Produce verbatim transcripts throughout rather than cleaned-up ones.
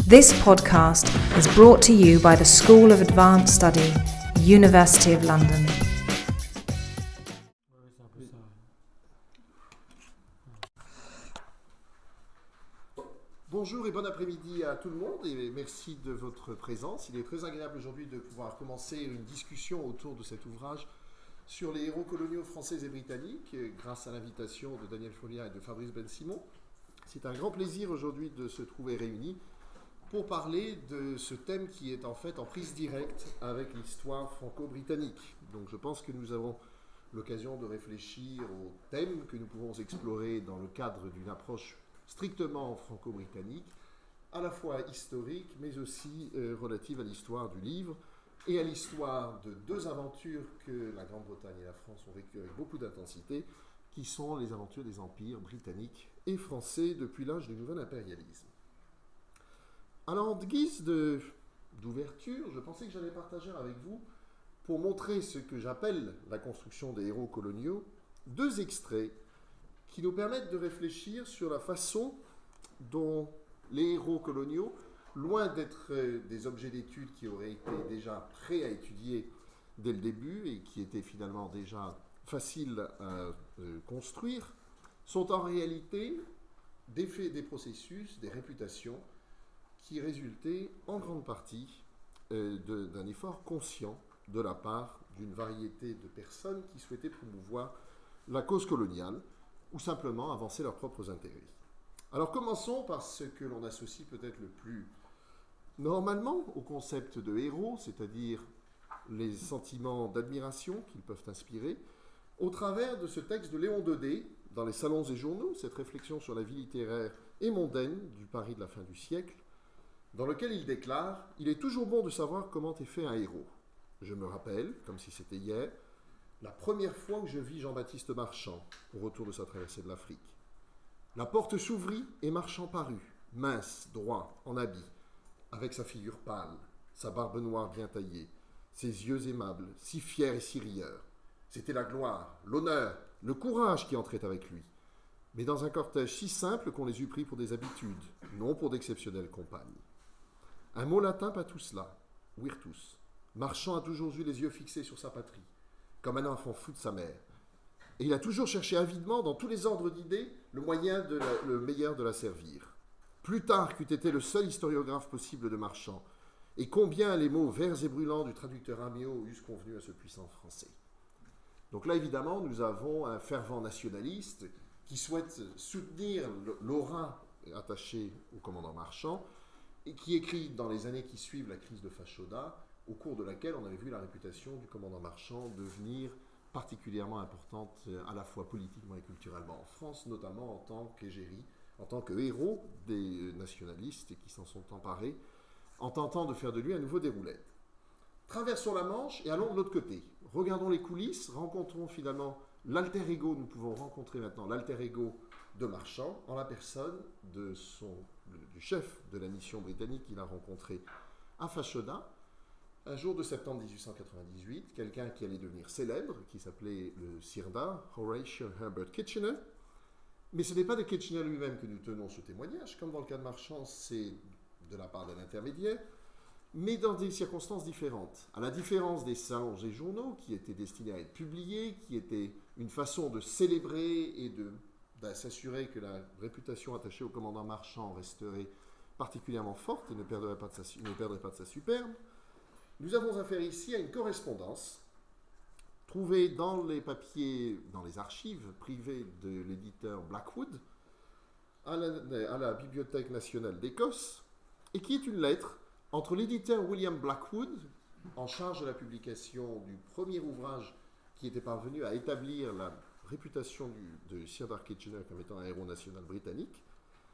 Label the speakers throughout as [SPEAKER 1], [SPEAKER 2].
[SPEAKER 1] This podcast is brought to you by the School of Advanced Study, University of London.
[SPEAKER 2] Bonjour et bon après-midi à tout le monde et merci de votre présence. Il est très agréable aujourd'hui de pouvoir commencer une discussion autour de cet ouvrage sur les héros coloniaux français et britanniques grâce à l'invitation de Daniel Folliat et de Fabrice Ben-Simon. C'est un grand plaisir aujourd'hui de se trouver réunis pour parler de ce thème qui est en fait en prise directe avec l'histoire franco-britannique. Donc je pense que nous avons l'occasion de réfléchir aux thèmes que nous pouvons explorer dans le cadre d'une approche strictement franco-britannique, à la fois historique mais aussi euh, relative à l'histoire du livre et à l'histoire de deux aventures que la Grande-Bretagne et la France ont vécues avec beaucoup d'intensité, qui sont les aventures des empires britanniques et français depuis l'âge du nouvel impérialisme. Alors, en guise de, d'ouverture, je pensais que j'allais partager avec vous, pour montrer ce que j'appelle la construction des héros coloniaux, deux extraits qui nous permettent de réfléchir sur la façon dont les héros coloniaux, loin d'être des objets d'étude qui auraient été déjà prêts à étudier dès le début et qui étaient finalement déjà faciles à construire, sont en réalité des faits, des processus, des réputations qui résultaient en grande partie euh, de, d'un effort conscient de la part d'une variété de personnes qui souhaitaient promouvoir la cause coloniale ou simplement avancer leurs propres intérêts. Alors commençons par ce que l'on associe peut-être le plus normalement au concept de héros, c'est-à-dire les sentiments d'admiration qu'ils peuvent inspirer, au travers de ce texte de Léon Daudet, dans les salons et journaux, cette réflexion sur la vie littéraire et mondaine du Paris de la fin du siècle, dans lequel il déclare « Il est toujours bon de savoir comment est fait un héros. Je me rappelle, comme si c'était hier, la première fois que je vis Jean-Baptiste Marchand au retour de sa traversée de l'Afrique. La porte s'ouvrit et Marchand parut, mince, droit, en habit, avec sa figure pâle, sa barbe noire bien taillée, ses yeux aimables, si fiers et si rieurs. C'était la gloire, l'honneur, le courage qui entraient avec lui, mais dans un cortège si simple qu'on les eût pris pour des habitudes, non pour d'exceptionnelles compagnes. Un mot latin pas tout cela, virtus. Marchand a toujours eu les yeux fixés sur sa patrie, comme un enfant fou de sa mère. Et il a toujours cherché avidement, dans tous les ordres d'idées, le moyen de la, le meilleur de la servir. Plutarque eût été le seul historiographe possible de Marchand, et combien les mots verts et brûlants du traducteur Améo eussent convenu à ce puissant français. Donc là, évidemment, nous avons un fervent nationaliste qui souhaite soutenir l'aura attachée au commandant Marchand et qui écrit dans les années qui suivent la crise de Fashoda, au cours de laquelle on avait vu la réputation du commandant Marchand devenir particulièrement importante à la fois politiquement et culturellement en France, notamment en tant qu'égérie, en tant que héros des nationalistes qui s'en sont emparés, en tentant de faire de lui un nouveau Déroulède. Traversons la Manche et allons de l'autre côté. Regardons les coulisses, rencontrons finalement l'alter ego, nous pouvons rencontrer maintenant l'alter ego de Marchand en la personne de son, du chef de la mission britannique qu'il a rencontré à Fashoda, un jour de septembre dix-huit cent quatre-vingt-dix-huit, quelqu'un qui allait devenir célèbre, qui s'appelait le Sirdar, Horatio Herbert Kitchener. Mais ce n'est pas de Kitchener lui-même que nous tenons ce témoignage, comme dans le cas de Marchand, c'est de la part d'un intermédiaire, mais dans des circonstances différentes. À la différence des salons et journaux qui étaient destinés à être publiés, qui étaient une façon de célébrer et de, de s'assurer que la réputation attachée au commandant Marchand resterait particulièrement forte et ne perdrait pas de sa, ne perdrait pas de sa superbe, nous avons affaire ici à une correspondance trouvée dans les papiers, dans les archives privées de l'éditeur Blackwood, à la, à la Bibliothèque nationale d'Écosse, et qui est une lettre entre l'éditeur William Blackwood, en charge de la publication du premier ouvrage qui était parvenu à établir la réputation du, de Sirdar Kitchener comme étant un héros national britannique,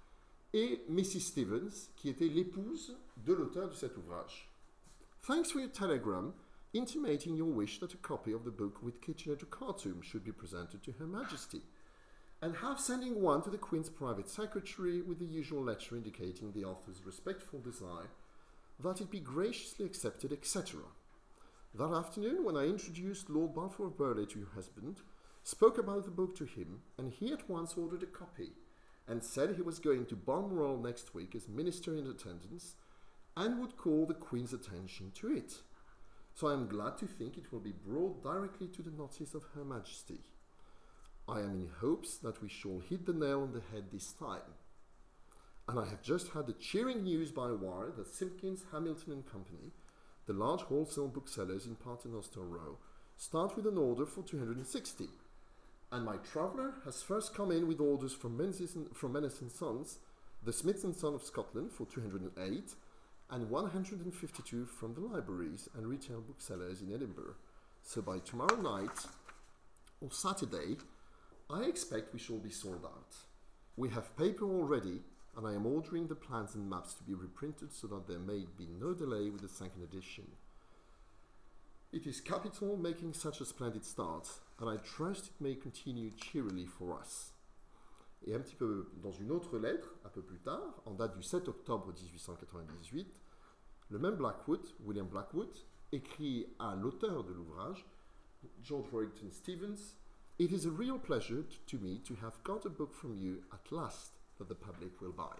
[SPEAKER 2] et Missus Stevens, qui était l'épouse de l'auteur de cet ouvrage. Thanks for your telegram, intimating your wish that a copy of the book with Kitchener to Khartoum should be presented to Her Majesty, and have sending one to the Queen's private secretary with the usual letter indicating the author's respectful desire that it be graciously accepted, et cetera. That afternoon, when I introduced Lord Balfour of Burleigh to your husband, spoke about the book to him, and he at once ordered a copy, and said he was going to Balmoral next week as minister in attendance and would call the Queen's attention to it. So I am glad to think it will be brought directly to the notice of Her Majesty. I am in hopes that we shall hit the nail on the head this time. And I have just had the cheering news by wire that Simpkins, Hamilton and Company, the large wholesale booksellers in Paternoster Row, start with an order for two hundred sixty. And my traveller has first come in with orders from Menzies and, from Menes and Sons, the Smiths and Son of Scotland for two hundred eight, and one hundred fifty-two from the libraries and retail booksellers in Edinburgh. So by tomorrow night, or Saturday, I expect we shall be sold out. We have paper already, and I am ordering the plans and maps to be reprinted so that there may be no delay with the second edition. It is capital making such a splendid start, and I trust it may continue cheerily for us. Et un petit peu dans une autre lettre, un peu plus tard, en date du sept octobre dix-huit cent quatre-vingt-dix-huit, le même Blackwood, William Blackwood, écrit à l'auteur de l'ouvrage, George Warrington Stevens, "It is a real pleasure to me to have got a book from you at last that the public will buy."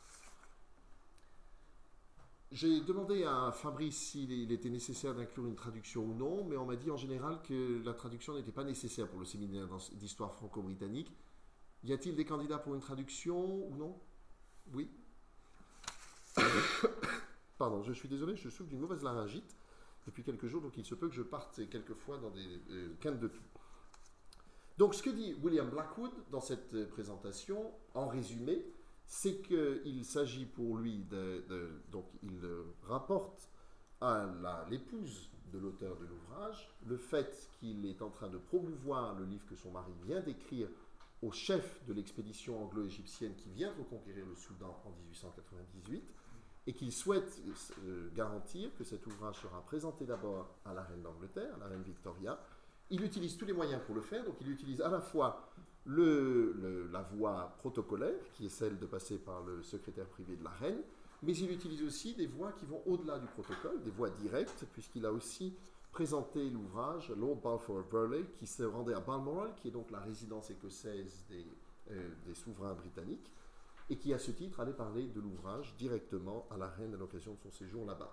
[SPEAKER 2] J'ai demandé à Fabrice s'il était nécessaire d'inclure une traduction ou non, mais on m'a dit en général que la traduction n'était pas nécessaire pour le séminaire d'histoire franco-britannique. Y a-t-il des candidats pour une traduction ou non? Oui. Pardon, je suis désolé, je souffre d'une mauvaise laryngite depuis quelques jours, donc il se peut que je parte quelquefois dans des euh, quintes de tout. Donc ce que dit William Blackwood dans cette présentation, en résumé, c'est qu'il s'agit pour lui de, de donc il rapporte à l'épouse de l'auteur de l'ouvrage le fait qu'il est en train de promouvoir le livre que son mari vient d'écrire au chef de l'expédition anglo-égyptienne qui vient reconquérir le Soudan en dix-huit cent quatre-vingt-dix-huit et qu'il souhaite euh, garantir que cet ouvrage sera présenté d'abord à la reine d'Angleterre, à la reine Victoria. Il utilise tous les moyens pour le faire, donc il utilise à la fois le, le, la voie protocolaire, qui est celle de passer par le secrétaire privé de la reine, mais il utilise aussi des voies qui vont au-delà du protocole, des voies directes, puisqu'il a aussi présenté l'ouvrage Lord Balfour of Burleigh, qui se rendait à Balmoral, qui est donc la résidence écossaise des, euh, des souverains britanniques, et qui à ce titre allait parler de l'ouvrage directement à la reine à l'occasion de son séjour là-bas.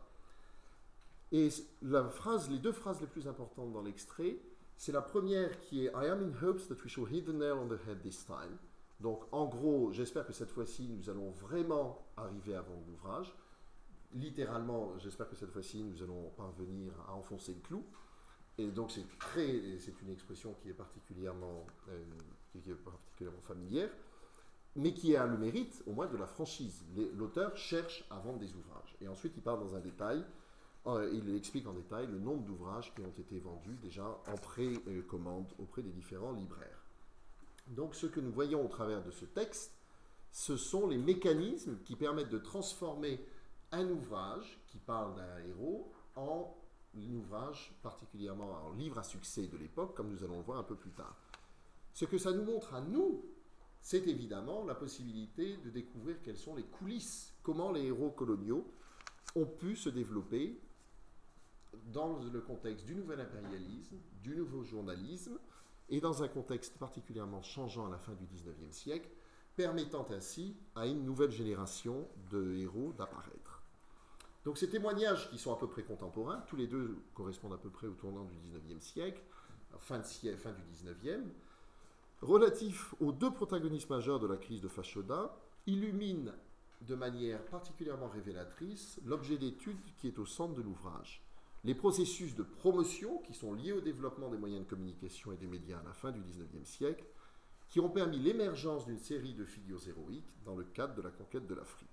[SPEAKER 2] Et la phrase, les deux phrases les plus importantes dans l'extrait, c'est la première qui est « I am in hopes that we shall hit the nail on the head this time ». Donc, en gros, j'espère que cette fois-ci, nous allons vraiment arriver avant l'ouvrage. Littéralement, j'espère que cette fois-ci, nous allons parvenir à enfoncer le clou. Et donc, c'est très, c'est une expression qui est particulièrement, euh, qui est particulièrement familière, mais qui a le mérite, au moins, de la franchise. L'auteur cherche à vendre des ouvrages. Et ensuite, il part dans un détail. Il explique en détail le nombre d'ouvrages qui ont été vendus déjà en précommande auprès des différents libraires. Donc ce que nous voyons au travers de ce texte, ce sont les mécanismes qui permettent de transformer un ouvrage qui parle d'un héros en un ouvrage particulièrement un livre à succès de l'époque, comme nous allons le voir un peu plus tard. Ce que ça nous montre à nous, c'est évidemment la possibilité de découvrir quelles sont les coulisses, comment les héros coloniaux ont pu se développer dans le contexte du nouvel impérialisme, du nouveau journalisme, et dans un contexte particulièrement changeant à la fin du dix-neuvième siècle, permettant ainsi à une nouvelle génération de héros d'apparaître. Donc ces témoignages qui sont à peu près contemporains, tous les deux correspondent à peu près au tournant du dix-neuvième siècle, fin, de siècle, fin du dix-neuvième, relatifs aux deux protagonistes majeurs de la crise de Fashoda, illuminent de manière particulièrement révélatrice l'objet d'étude qui est au centre de l'ouvrage. Les processus de promotion qui sont liés au développement des moyens de communication et des médias à la fin du dix-neuvième siècle, qui ont permis l'émergence d'une série de figures héroïques dans le cadre de la conquête de l'Afrique.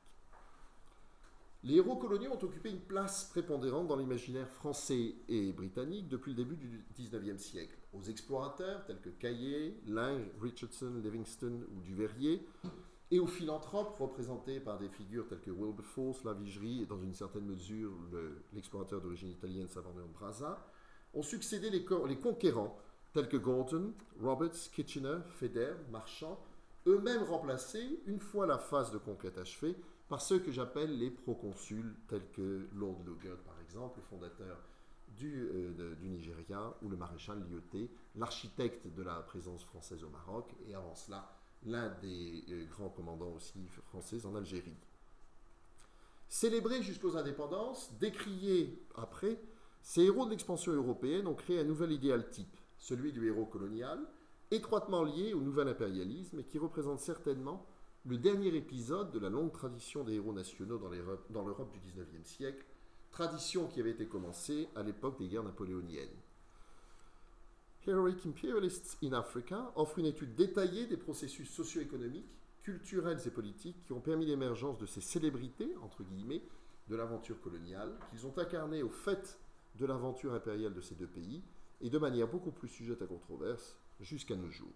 [SPEAKER 2] Les héros coloniaux ont occupé une place prépondérante dans l'imaginaire français et britannique depuis le début du dix-neuvième siècle. Aux explorateurs tels que Caillé, Lyng, Richardson, Livingstone ou Duveyrier, et aux philanthropes représentés par des figures telles que Wilberforce, Lavigerie et dans une certaine mesure l'explorateur le, d'origine italienne Savorgnan Brazza, ont succédé les, les conquérants tels que Gordon, Roberts, Kitchener, Feder, Marchand, eux-mêmes remplacés, une fois la phase de conquête achevée, par ceux que j'appelle les proconsuls, tels que Lord Lugard, par exemple, le fondateur du, euh, de, du Nigeria, ou le maréchal Lyautey, l'architecte de la présence française au Maroc, et avant cela, l'un des euh, grands commandants aussi français en Algérie. Célébrés jusqu'aux indépendances, décriés après, ces héros de l'expansion européenne ont créé un nouvel idéal type, celui du héros colonial, étroitement lié au nouvel impérialisme et qui représente certainement le dernier épisode de la longue tradition des héros nationaux dans l'Europe du dix-neuvième siècle, tradition qui avait été commencée à l'époque des guerres napoléoniennes. Heroic Imperialists in Africa offre une étude détaillée des processus socio-économiques, culturels et politiques qui ont permis l'émergence de ces célébrités, entre guillemets, de l'aventure coloniale, qu'ils ont incarnées au fait de l'aventure impériale de ces deux pays, et de manière beaucoup plus sujette à controverse jusqu'à nos jours.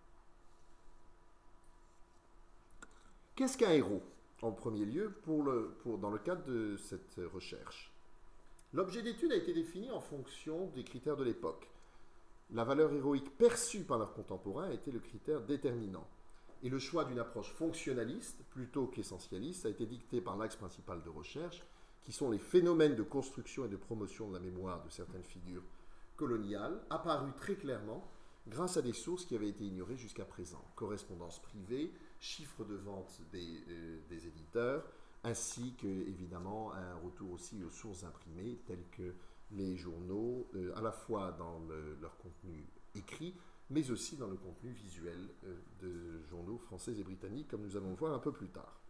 [SPEAKER 2] Qu'est-ce qu'un héros, en premier lieu, pour le, pour, dans le cadre de cette recherche? L'objet d'étude a été défini en fonction des critères de l'époque. La valeur héroïque perçue par leurs contemporains a été le critère déterminant. Et le choix d'une approche fonctionnaliste, plutôt qu'essentialiste, a été dicté par l'axe principal de recherche, qui sont les phénomènes de construction et de promotion de la mémoire de certaines figures coloniales, apparus très clairement grâce à des sources qui avaient été ignorées jusqu'à présent. Correspondances privées, chiffres de vente des, euh, des éditeurs, ainsi que, évidemment, un retour aussi aux sources imprimées, telles que les journaux, euh, à la fois dans le, leur contenu écrit, mais aussi dans le contenu visuel euh, de journaux français et britanniques, comme nous allons le voir un peu plus tard.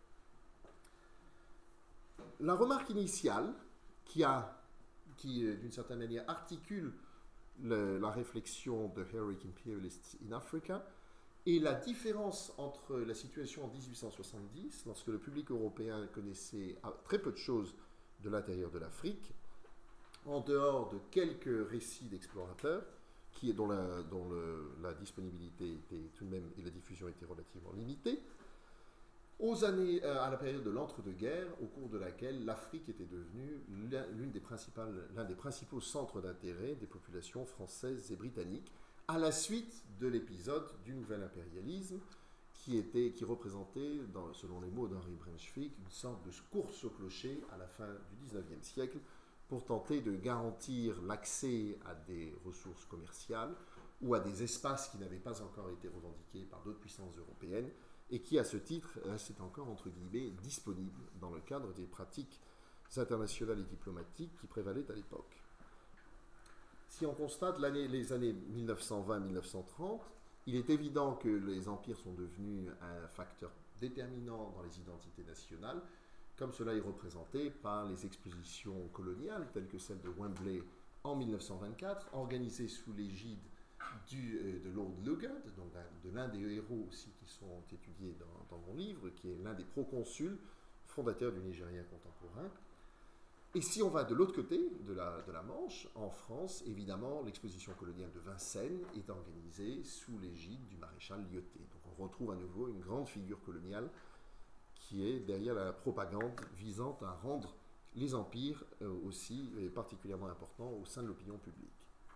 [SPEAKER 2] La remarque initiale, qui, a, qui euh, d'une certaine manière, articule le, la réflexion de Heroic Imperialists in Africa, et la différence entre la situation en dix-huit cent soixante-dix, lorsque le public européen connaissait très peu de choses de l'intérieur de l'Afrique, en dehors de quelques récits d'explorateurs, qui, dont, la, dont le, la disponibilité était tout de même et la diffusion était relativement limitée, aux années, à la période de l'entre-deux-guerres, au cours de laquelle l'Afrique était devenue l'une des principales, l'un des principaux centres d'intérêt des populations françaises et britanniques, à la suite de l'épisode du nouvel impérialisme, qui, était, qui représentait, dans, selon les mots d'Henri Brunswick, une sorte de course au clocher à la fin du dix-neuvième siècle, pour tenter de garantir l'accès à des ressources commerciales ou à des espaces qui n'avaient pas encore été revendiqués par d'autres puissances européennes et qui, à ce titre, restaient encore, entre guillemets, disponibles dans le cadre des pratiques internationales et diplomatiques qui prévalaient à l'époque. Si on constate l'année, les années mille neuf cent vingt à mille neuf cent trente, il est évident que les empires sont devenus un facteur déterminant dans les identités nationales, comme cela est représenté par les expositions coloniales, telles que celle de Wembley en mille neuf cent vingt-quatre, organisée sous l'égide euh, de Lord Lugard, donc de l'un des héros aussi qui sont étudiés dans, dans mon livre, qui est l'un des proconsuls fondateurs du Nigeria contemporain. Et si on va de l'autre côté de la, de la Manche, en France, évidemment, l'exposition coloniale de Vincennes est organisée sous l'égide du maréchal Lyautey. Donc on retrouve à nouveau une grande figure coloniale qui est derrière la propagande visant à rendre les empires euh, aussi et particulièrement importants au sein de l'opinion publique.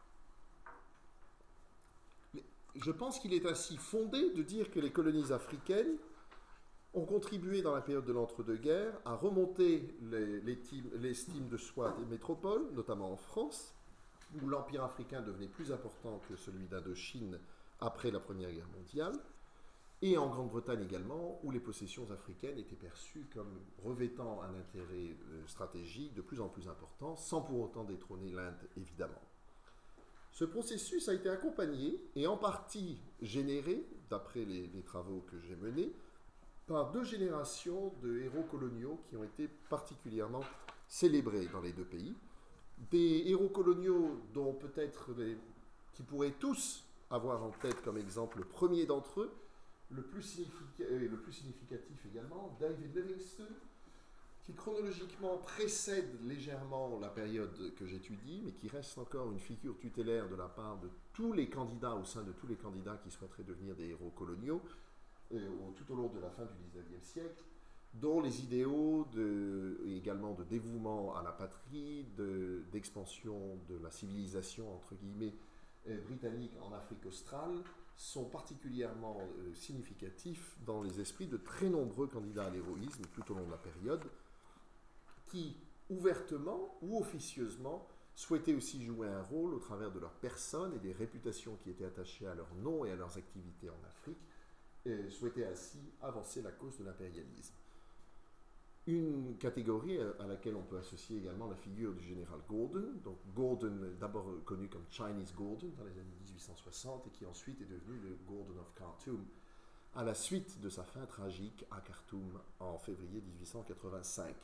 [SPEAKER 2] Je pense qu'il est ainsi fondé de dire que les colonies africaines ont contribué dans la période de l'entre-deux-guerres à remonter l'estime de soi des métropoles, notamment en France, où l'empire africain devenait plus important que celui d'Indochine après la Première Guerre mondiale, et en Grande-Bretagne également, où les possessions africaines étaient perçues comme revêtant un intérêt stratégique de plus en plus important, sans pour autant détrôner l'Inde, évidemment. Ce processus a été accompagné et en partie généré, d'après les, les travaux que j'ai menés, par deux générations de héros coloniaux qui ont été particulièrement célébrés dans les deux pays. Des héros coloniaux dont peut-être qui pourraient tous avoir en tête comme exemple le premier d'entre eux, le plus, significa, euh, le plus significatif également, David Livingstone, qui chronologiquement précède légèrement la période que j'étudie, mais qui reste encore une figure tutélaire de la part de tous les candidats, au sein de tous les candidats qui souhaiteraient devenir des héros coloniaux, euh, tout au long de la fin du dix-neuvième siècle, dont les idéaux de, également de dévouement à la patrie, de, d'expansion de la civilisation, entre guillemets, euh, britannique en Afrique australe, sont particulièrement euh, significatifs dans les esprits de très nombreux candidats à l'héroïsme tout au long de la période, qui, ouvertement ou officieusement, souhaitaient aussi jouer un rôle au travers de leur personne et des réputations qui étaient attachées à leur nom et à leurs activités en Afrique, et souhaitait ainsi avancer la cause de l'impérialisme. Une catégorie à laquelle on peut associer également la figure du général Gordon, donc Gordon, d'abord connu comme Chinese Gordon dans les années mille huit cent soixante et qui ensuite est devenu le Gordon of Khartoum à la suite de sa fin tragique à Khartoum en février mille huit cent quatre-vingt-cinq.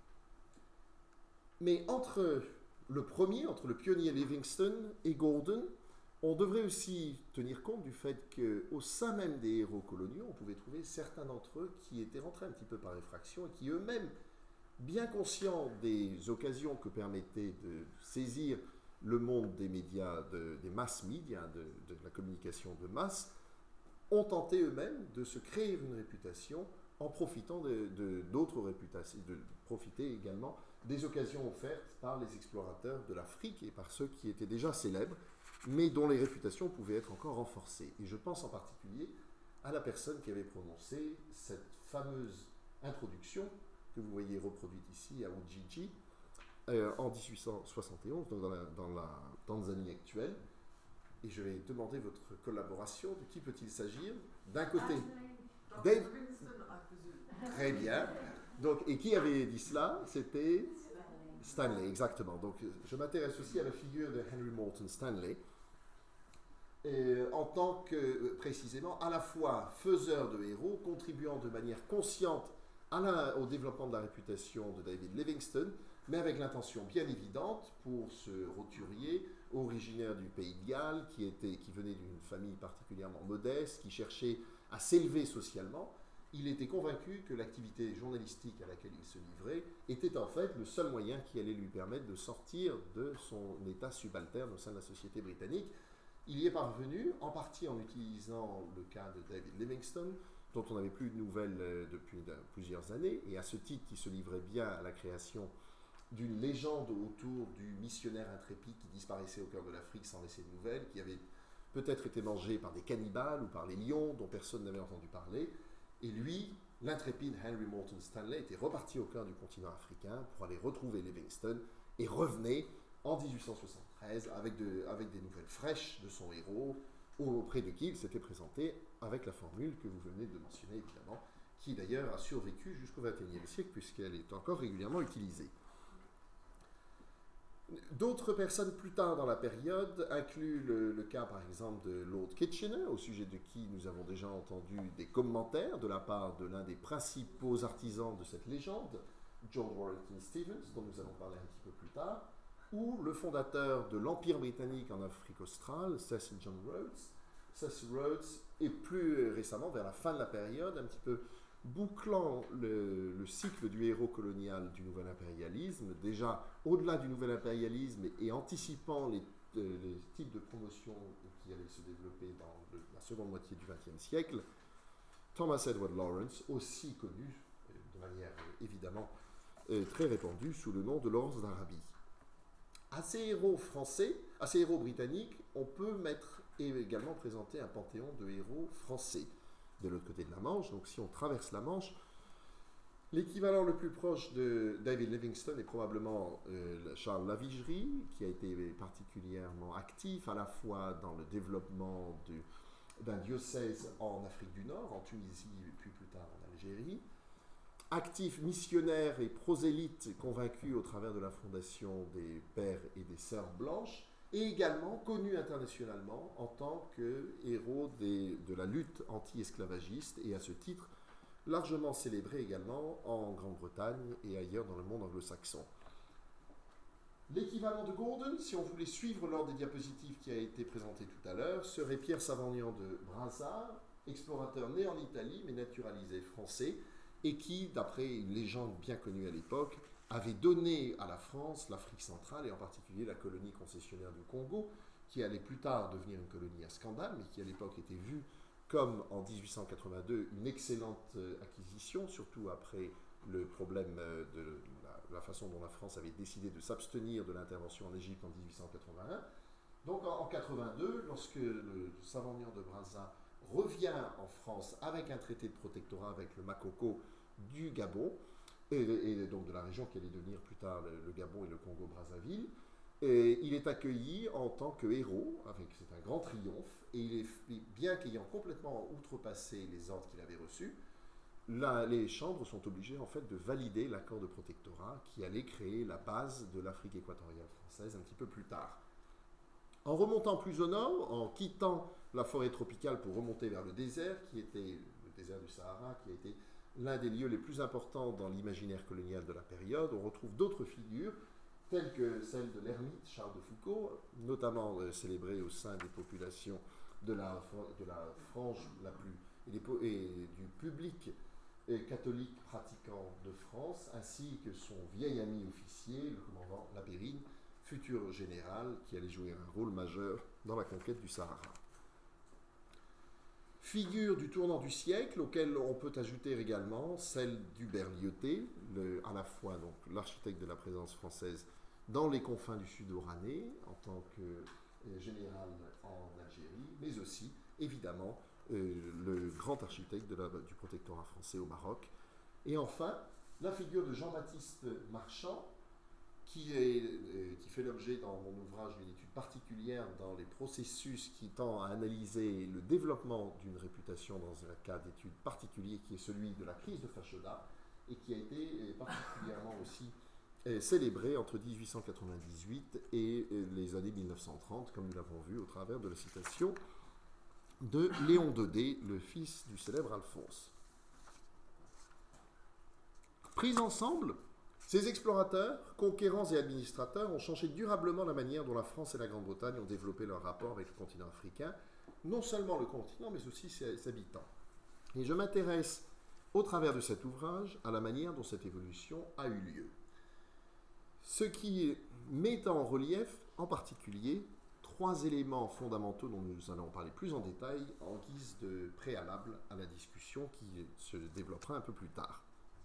[SPEAKER 2] Mais entre le premier, entre le pionnier Livingstone et Gordon, on devrait aussi tenir compte du fait qu'au sein même des héros coloniaux, on pouvait trouver certains d'entre eux qui étaient rentrés un petit peu par effraction et qui eux-mêmes, bien conscients des occasions que permettait de saisir le monde des médias, de, des mass médias, de, de la communication de masse, ont tenté eux-mêmes de se créer une réputation en profitant de, de, d'autres réputations, de profiter également des occasions offertes par les explorateurs de l'Afrique et par ceux qui étaient déjà célèbres, mais dont les réputations pouvaient être encore renforcées. Et je pense en particulier à la personne qui avait prononcé cette fameuse introduction que vous voyez reproduite ici à Ujiji euh, en mille huit cent soixante et onze, donc dans la, dans la Tanzanie actuelle. Et je vais demander votre collaboration. De qui peut-il s'agir? D'un côté, Dave. Très bien. Donc, et qui avait dit cela? C'était Stanley, exactement. Donc, je m'intéresse aussi à la figure de Henry Morton Stanley, et en tant que, précisément, à la fois faiseur de héros, contribuant de manière consciente à la, au développement de la réputation de David Livingstone, mais avec l'intention bien évidente pour ce roturier originaire du pays de Galles, qui, était, qui venait d'une famille particulièrement modeste, qui cherchait à s'élever socialement. Il était convaincu que l'activité journalistique à laquelle il se livrait était en fait le seul moyen qui allait lui permettre de sortir de son état subalterne au sein de la société britannique. Il y est parvenu, en partie en utilisant le cas de David Livingstone, dont on n'avait plus de nouvelles depuis plusieurs années, et à ce titre, il se livrait bien à la création d'une légende autour du missionnaire intrépide qui disparaissait au cœur de l'Afrique sans laisser de nouvelles, qui avait peut-être été mangé par des cannibales ou par les lions dont personne n'avait entendu parler. Et lui, l'intrépide Henry Morton Stanley, était reparti au cœur du continent africain pour aller retrouver Livingstone et revenait en mille huit cent soixante-treize avec, de, avec des nouvelles fraîches de son héros, auprès de qui il s'était présenté avec la formule que vous venez de mentionner évidemment, qui d'ailleurs a survécu jusqu'au vingt et unième siècle puisqu'elle est encore régulièrement utilisée. D'autres personnes plus tard dans la période incluent le, le cas par exemple de Lord Kitchener, au sujet de qui nous avons déjà entendu des commentaires de la part de l'un des principaux artisans de cette légende, John Warrington Stevens, dont nous allons parler un petit peu plus tard, ou le fondateur de l'Empire britannique en Afrique australe, Cecil John Rhodes. Cecil Rhodes, et plus récemment, vers la fin de la période, un petit peu bouclant le, le cycle du héros colonial du nouvel impérialisme, déjà au-delà du nouvel impérialisme et, et anticipant les, euh, les types de promotions qui allaient se développer dans le, la seconde moitié du vingtième siècle, Thomas Edward Lawrence, aussi connu euh, de manière euh, évidemment euh, très répandue sous le nom de Lawrence d'Arabie. À ces héros français, à ces héros britanniques, on peut mettre et également présenter un panthéon de héros français. De l'autre côté de la Manche, donc si on traverse la Manche, l'équivalent le plus proche de David Livingstone est probablement euh, Charles Lavigerie, qui a été particulièrement actif à la fois dans le développement du, d'un diocèse en Afrique du Nord, en Tunisie et puis plus tard en Algérie, actif missionnaire et prosélyte convaincu au travers de la fondation des Pères et des Sœurs Blanches, et également connu internationalement en tant que héros des, de la lutte anti-esclavagiste et à ce titre largement célébré également en Grande-Bretagne et ailleurs dans le monde anglo-saxon. L'équivalent de Gordon, si on voulait suivre l'ordre des diapositives qui a été présenté tout à l'heure, serait Pierre Savagnan de Brazza, explorateur né en Italie mais naturalisé français et qui, d'après une légende bien connue à l'époque, avait donné à la France l'Afrique centrale et en particulier la colonie concessionnaire du Congo, qui allait plus tard devenir une colonie à scandale, mais qui à l'époque était vue comme en mille huit cent quatre-vingt-deux une excellente acquisition, surtout après le problème de la, la façon dont la France avait décidé de s'abstenir de l'intervention en Égypte en mille huit cent quatre-vingt-un. Donc en, en quatre-vingt-deux, lorsque le Savagnan de Brazza revient en France avec un traité de protectorat avec le Makoko du Gabon, Et, et donc de la région qui allait devenir plus tard le, le Gabon et le Congo-Brazzaville, Et il est accueilli en tant que héros, avec c'est un grand triomphe, et il est, bien qu'ayant complètement outrepassé les ordres qu'il avait reçus, là, les chambres sont obligées en fait de valider l'accord de protectorat qui allait créer la base de l'Afrique équatoriale française un petit peu plus tard. En remontant plus au nord, en quittant la forêt tropicale pour remonter vers le désert, qui était le désert du Sahara, qui a été l'un des lieux les plus importants dans l'imaginaire colonial de la période, on retrouve d'autres figures, telles que celle de l'ermite Charles de Foucault, notamment euh, célébrée au sein des populations de la, de la frange la plus, et, des, et du public et catholique pratiquant de France, ainsi que son vieil ami officier, le commandant Lapérine, futur général qui allait jouer un rôle majeur dans la conquête du Sahara. Figure du tournant du siècle, auquel on peut ajouter également celle d'Hubert Lyautey, le, à la fois donc l'architecte de la présence française dans les confins du Sud-Oranais, en tant que euh, général en Algérie, mais aussi, évidemment, euh, le grand architecte de la, du protectorat français au Maroc. Et enfin, la figure de Jean-Baptiste Marchand, Qui, est, euh, qui fait l'objet dans mon ouvrage d'une étude particulière dans les processus qui tend à analyser le développement d'une réputation dans un cas d'étude particulier qui est celui de la crise de Fashoda et qui a été euh, particulièrement aussi euh, célébré entre dix-huit cent quatre-vingt-dix-huit et euh, les années mille neuf cent trente, comme nous l'avons vu au travers de la citation de Léon Daudet, le fils du célèbre Alphonse. Pris ensemble, ces explorateurs, conquérants et administrateurs ont changé durablement la manière dont la France et la Grande-Bretagne ont développé leur rapport avec le continent africain, non seulement le continent, mais aussi ses habitants. Et je m'intéresse, au travers de cet ouvrage, à la manière dont cette évolution a eu lieu. Ce qui met en relief, en particulier, trois éléments fondamentaux dont nous allons parler plus en détail en guise de préalable à la discussion qui se développera un peu plus tard.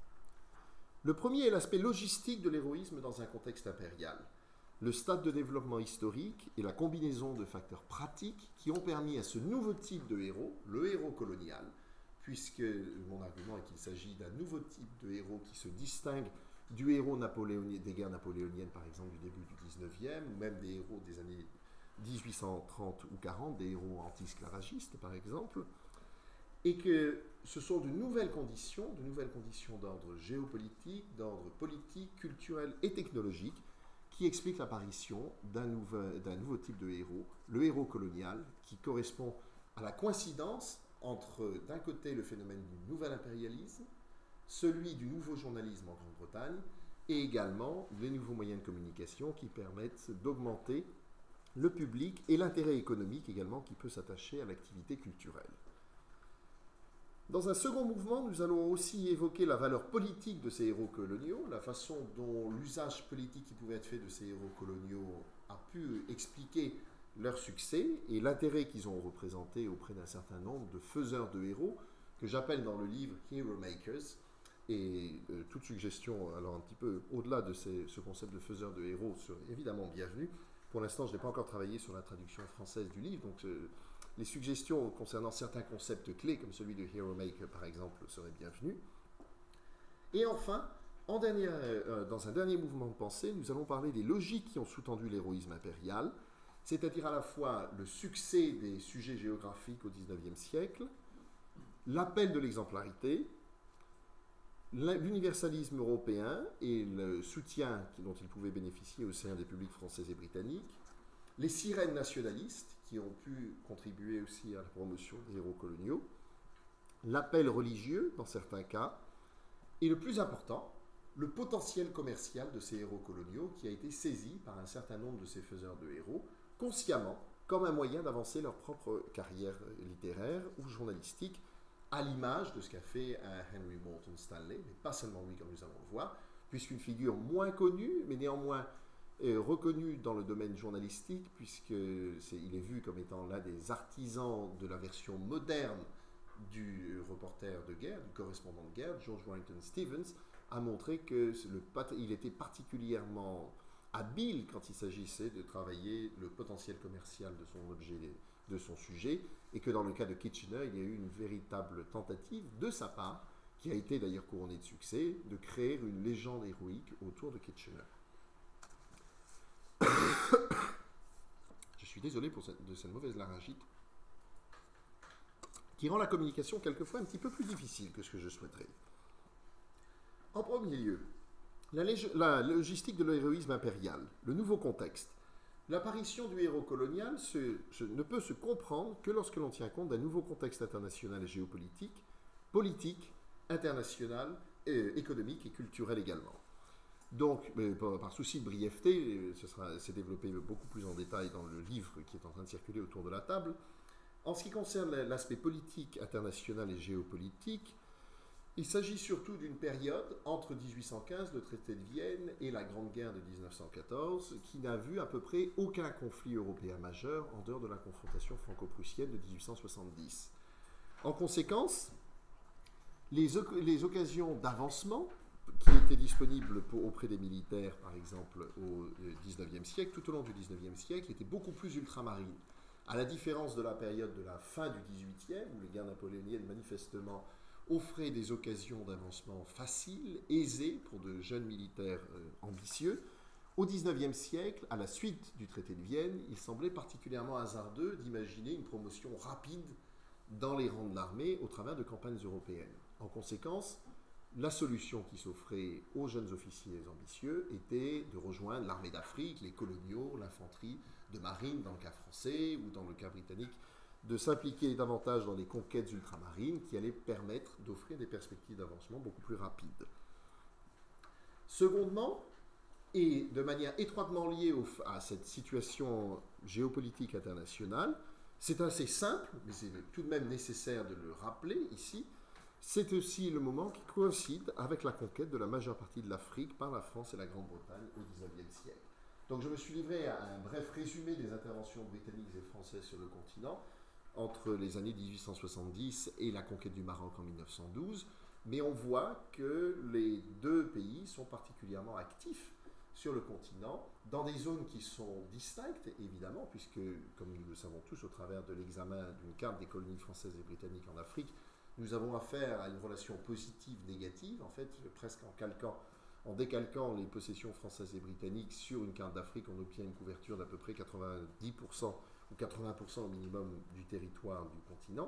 [SPEAKER 2] Le premier est l'aspect logistique de l'héroïsme dans un contexte impérial. Le stade de développement historique et la combinaison de facteurs pratiques qui ont permis à ce nouveau type de héros, le héros colonial, puisque mon argument est qu'il s'agit d'un nouveau type de héros qui se distingue du héros napoléonien, des guerres napoléoniennes par exemple du début du dix-neuvième, ou même des héros des années dix-huit cent trente ou quarante, des héros anti-esclavagistes par exemple, et que ce sont de nouvelles conditions, de nouvelles conditions d'ordre géopolitique, d'ordre politique, culturel et technologique qui expliquent l'apparition d'un nouveau, d'un nouveau type de héros, le héros colonial, qui correspond à la coïncidence entre, d'un côté, le phénomène du nouvel impérialisme, celui du nouveau journalisme en Grande-Bretagne, et également les nouveaux moyens de communication qui permettent d'augmenter le public et l'intérêt économique également qui peut s'attacher à l'activité culturelle. Dans un second mouvement, nous allons aussi évoquer la valeur politique de ces héros coloniaux, la façon dont l'usage politique qui pouvait être fait de ces héros coloniaux a pu expliquer leur succès et l'intérêt qu'ils ont représenté auprès d'un certain nombre de faiseurs de héros, que j'appelle dans le livre Hero Makers. Et euh, toute suggestion, alors un petit peu au-delà de ces, ce concept de faiseur de héros, serait évidemment bienvenue. Pour l'instant, je n'ai pas encore travaillé sur la traduction française du livre, donc euh, les suggestions concernant certains concepts clés, comme celui de Hero Maker par exemple, seraient bienvenues. Et enfin, en dernier, euh, dans un dernier mouvement de pensée, nous allons parler des logiques qui ont sous-tendu l'héroïsme impérial, c'est-à-dire à la fois le succès des sujets géographiques au dix-neuvième siècle, l'appel de l'exemplarité, l'universalisme européen et le soutien dont il pouvait bénéficier au sein des publics français et britanniques, les sirènes nationalistes qui ont pu contribuer aussi à la promotion des héros coloniaux, l'appel religieux dans certains cas, et le plus important, le potentiel commercial de ces héros coloniaux qui a été saisi par un certain nombre de ces faiseurs de héros, consciemment, comme un moyen d'avancer leur propre carrière littéraire ou journalistique, à l'image de ce qu'a fait un Henry Morton Stanley, mais pas seulement lui comme nous allons le voir, puisqu'une figure moins connue, mais néanmoins euh, reconnue dans le domaine journalistique, puisqu'il est, est vu comme étant l'un des artisans de la version moderne du reporter de guerre, du correspondant de guerre, George Warrington Stevens, a montré qu'il était particulièrement habile quand il s'agissait de travailler le potentiel commercial de son objet, de son sujet, et que dans le cas de Kitchener, il y a eu une véritable tentative de sa part, qui a été d'ailleurs couronnée de succès, de créer une légende héroïque autour de Kitchener. Je suis désolé pour cette, de cette mauvaise laryngite, qui rend la communication quelquefois un petit peu plus difficile que ce que je souhaiterais. En premier lieu, la, la logistique de l'héroïsme impérial, le nouveau contexte. L'apparition du héros colonial se, se, ne peut se comprendre que lorsque l'on tient compte d'un nouveau contexte international et géopolitique, politique, international, et économique et culturel également. Donc, par, par souci de brièveté, ce sera, c'est développé beaucoup plus en détail dans le livre qui est en train de circuler autour de la table. En ce qui concerne l'aspect politique, international et géopolitique, il s'agit surtout d'une période entre dix-huit cent quinze, le traité de Vienne, et la Grande Guerre de mille neuf cent quatorze, qui n'a vu à peu près aucun conflit européen majeur en dehors de la confrontation franco-prussienne de dix-huit cent soixante-dix. En conséquence, les, les occasions d'avancement qui étaient disponibles pour, auprès des militaires, par exemple, au dix-neuvième siècle, tout au long du dix-neuvième siècle, étaient beaucoup plus ultramarines. À la différence de la période de la fin du dix-huitième, où les guerres napoléoniennes, manifestement, offrait des occasions d'avancement faciles, aisées pour de jeunes militaires euh, ambitieux. Au dix-neuvième siècle, à la suite du traité de Vienne, il semblait particulièrement hasardeux d'imaginer une promotion rapide dans les rangs de l'armée au travers de campagnes européennes. En conséquence, la solution qui s'offrait aux jeunes officiers ambitieux était de rejoindre l'armée d'Afrique, les coloniaux, l'infanterie de marine dans le cas français ou dans le cas britannique, de s'impliquer davantage dans les conquêtes ultramarines qui allaient permettre d'offrir des perspectives d'avancement beaucoup plus rapides. Secondement, et de manière étroitement liée au, à cette situation géopolitique internationale, c'est assez simple, mais c'est tout de même nécessaire de le rappeler ici, c'est aussi le moment qui coïncide avec la conquête de la majeure partie de l'Afrique par la France et la Grande-Bretagne au dix-neuvième siècle. Donc je me suis livré à un bref résumé des interventions britanniques et françaises sur le continent, entre les années dix-huit cent soixante-dix et la conquête du Maroc en mille neuf cent douze, mais on voit que les deux pays sont particulièrement actifs sur le continent, dans des zones qui sont distinctes, évidemment, puisque, comme nous le savons tous, au travers de l'examen d'une carte des colonies françaises et britanniques en Afrique, nous avons affaire à une relation positive-négative, en fait, presque en calquant, en décalquant les possessions françaises et britanniques sur une carte d'Afrique, on obtient une couverture d'à peu près quatre-vingt-dix pour cent ou quatre-vingts pour cent au minimum du territoire du continent,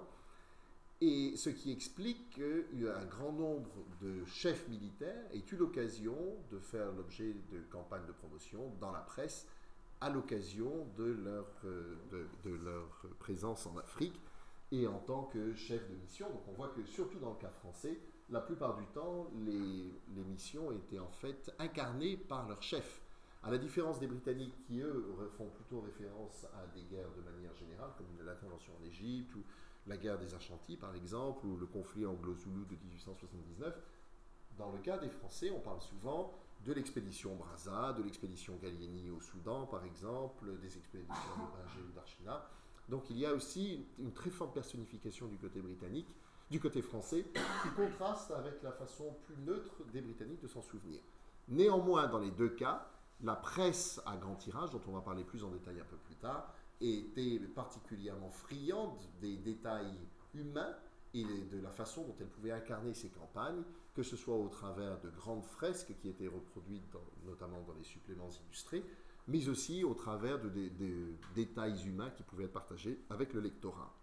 [SPEAKER 2] et ce qui explique qu'un grand nombre de chefs militaires aient eu l'occasion de faire l'objet de campagnes de promotion dans la presse à l'occasion de leur, de, de leur présence en Afrique et en tant que chef de mission. Donc on voit que surtout dans le cas français, la plupart du temps, les, les missions étaient en fait incarnées par leur chef. À la différence des Britanniques qui, eux, font plutôt référence à des guerres de manière générale, comme l'intervention en Égypte, ou la guerre des Ashantis, par exemple, ou le conflit anglo-zoulou de dix-huit cent soixante-dix-neuf. Dans le cas des Français, on parle souvent de l'expédition Brazza, de l'expédition Gallieni au Soudan, par exemple, des expéditions de Bingé ou d'Archina. Donc il y a aussi une très forte personnification du côté britannique, du côté français, qui contraste avec la façon plus neutre des Britanniques de s'en souvenir. Néanmoins, dans les deux cas, la presse à grand tirage, dont on va parler plus en détail un peu plus tard, était particulièrement friande des détails humains et de la façon dont elle pouvait incarner ses campagnes, que ce soit au travers de grandes fresques qui étaient reproduites dans, notamment dans les suppléments illustrés, mais aussi au travers de, de, de détails humains qui pouvaient être partagés avec le lectorat.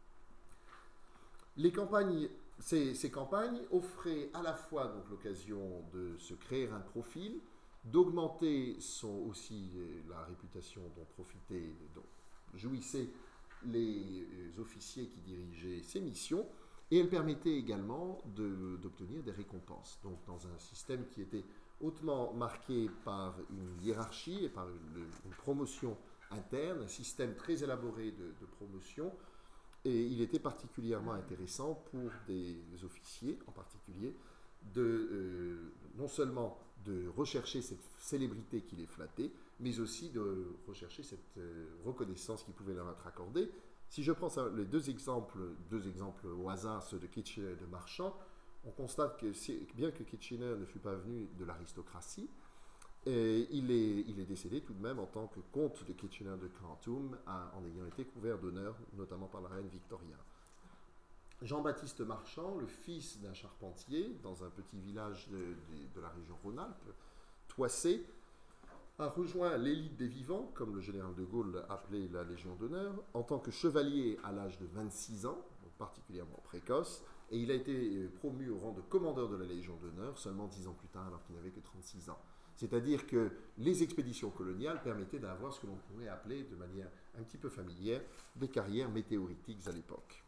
[SPEAKER 2] Les campagnes, ces, ces campagnes offraient à la fois donc l'occasion de se créer un profil, d'augmenter son, aussi la réputation dont profitaient, dont jouissaient les officiers qui dirigeaient ces missions, et elle permettait également de, d'obtenir des récompenses. Donc dans un système qui était hautement marqué par une hiérarchie et par une, une promotion interne, un système très élaboré de, de promotion, et il était particulièrement intéressant pour des officiers en particulier de euh, non seulement de rechercher cette célébrité qui les flattait, mais aussi de rechercher cette euh, reconnaissance qui pouvait leur être accordée. Si je prends ça, les deux exemples, deux exemples au hasard, ceux de Kitchener et de Marchand, on constate que bien que Kitchener ne fût pas venu de l'aristocratie, et il, est, il est décédé tout de même en tant que comte de Kitchener de Khartoum, en ayant été couvert d'honneur, notamment par la reine Victoria. Jean-Baptiste Marchand, le fils d'un charpentier, dans un petit village de, de, de la région Rhône-Alpes, Toissé, a rejoint l'élite des vivants, comme le général de Gaulle appelait la Légion d'honneur, en tant que chevalier à l'âge de vingt-six ans, donc particulièrement précoce, et il a été promu au rang de commandeur de la Légion d'honneur seulement dix ans plus tard, alors qu'il n'avait que trente-six ans. C'est-à-dire que les expéditions coloniales permettaient d'avoir ce que l'on pourrait appeler, de manière un petit peu familière, des carrières météoritiques à l'époque.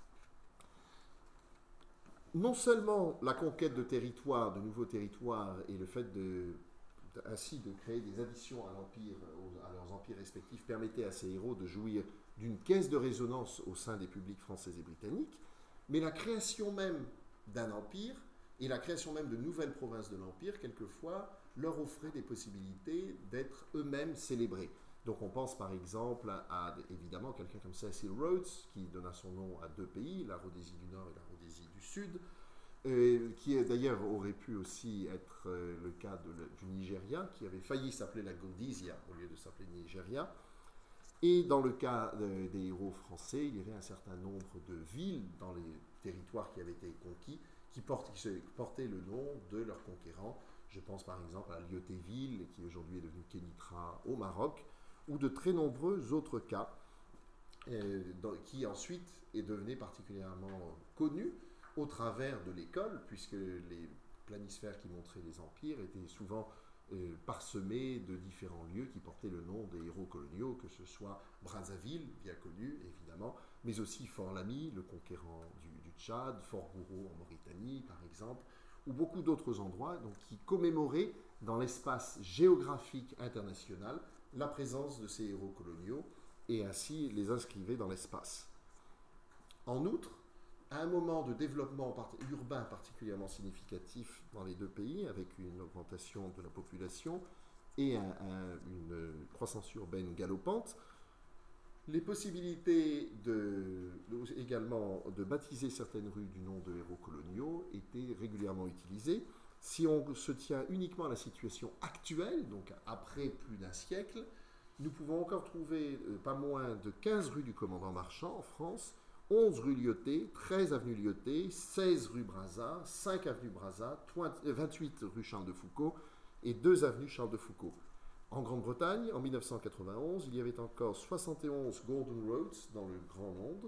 [SPEAKER 2] Non seulement la conquête de territoires, de nouveaux territoires, et le fait de, de, ainsi de créer des additions à, l'empire, à leurs empires respectifs permettaient à ces héros de jouir d'une caisse de résonance au sein des publics français et britanniques, mais la création même d'un empire et la création même de nouvelles provinces de l'empire, quelquefois, leur offrait des possibilités d'être eux-mêmes célébrés. Donc on pense par exemple à, à évidemment, quelqu'un comme Cecil Rhodes, qui donna son nom à deux pays, la Rhodésie du Nord et la Rhodésie du Sud, euh, qui d'ailleurs aurait pu aussi être euh, le cas de, du Nigeria, qui avait failli s'appeler la Rhodésia au lieu de s'appeler Nigeria. Et dans le cas de, des héros français, il y avait un certain nombre de villes dans les territoires qui avaient été conquis, qui, portent, qui portaient le nom de leurs conquérants. Je pense par exemple à Lyotéville, qui aujourd'hui est devenue Kénitra au Maroc, ou de très nombreux autres cas, euh, dans, qui ensuite est devenu particulièrement connus au travers de l'école, puisque les planisphères qui montraient les empires étaient souvent euh, parsemés de différents lieux qui portaient le nom des héros coloniaux, que ce soit Brazzaville, bien connu évidemment, mais aussi Fort Lamy, le conquérant du, du Tchad, Fort Gouraud en Mauritanie par exemple, ou beaucoup d'autres endroits donc, qui commémoraient dans l'espace géographique international la présence de ces héros coloniaux et ainsi les inscrivaient dans l'espace. En outre, à un moment de développement urbain particulièrement significatif dans les deux pays, avec une augmentation de la population et un, un, une croissance urbaine galopante, les possibilités de, de, également de baptiser certaines rues du nom de héros coloniaux étaient régulièrement utilisées. Si on se tient uniquement à la situation actuelle, donc après plus d'un siècle, nous pouvons encore trouver euh, pas moins de quinze rues du commandant Marchand en France, onze rue Lyoté, treize avenue Lyoté, seize rue Brazza, cinq avenue Brazza, vingt-huit rue Charles de Foucauld et deux avenues Charles de Foucauld. En Grande-Bretagne, en mille neuf cent quatre-vingt-onze, il y avait encore soixante et onze Golden Roads dans le Grand Londres,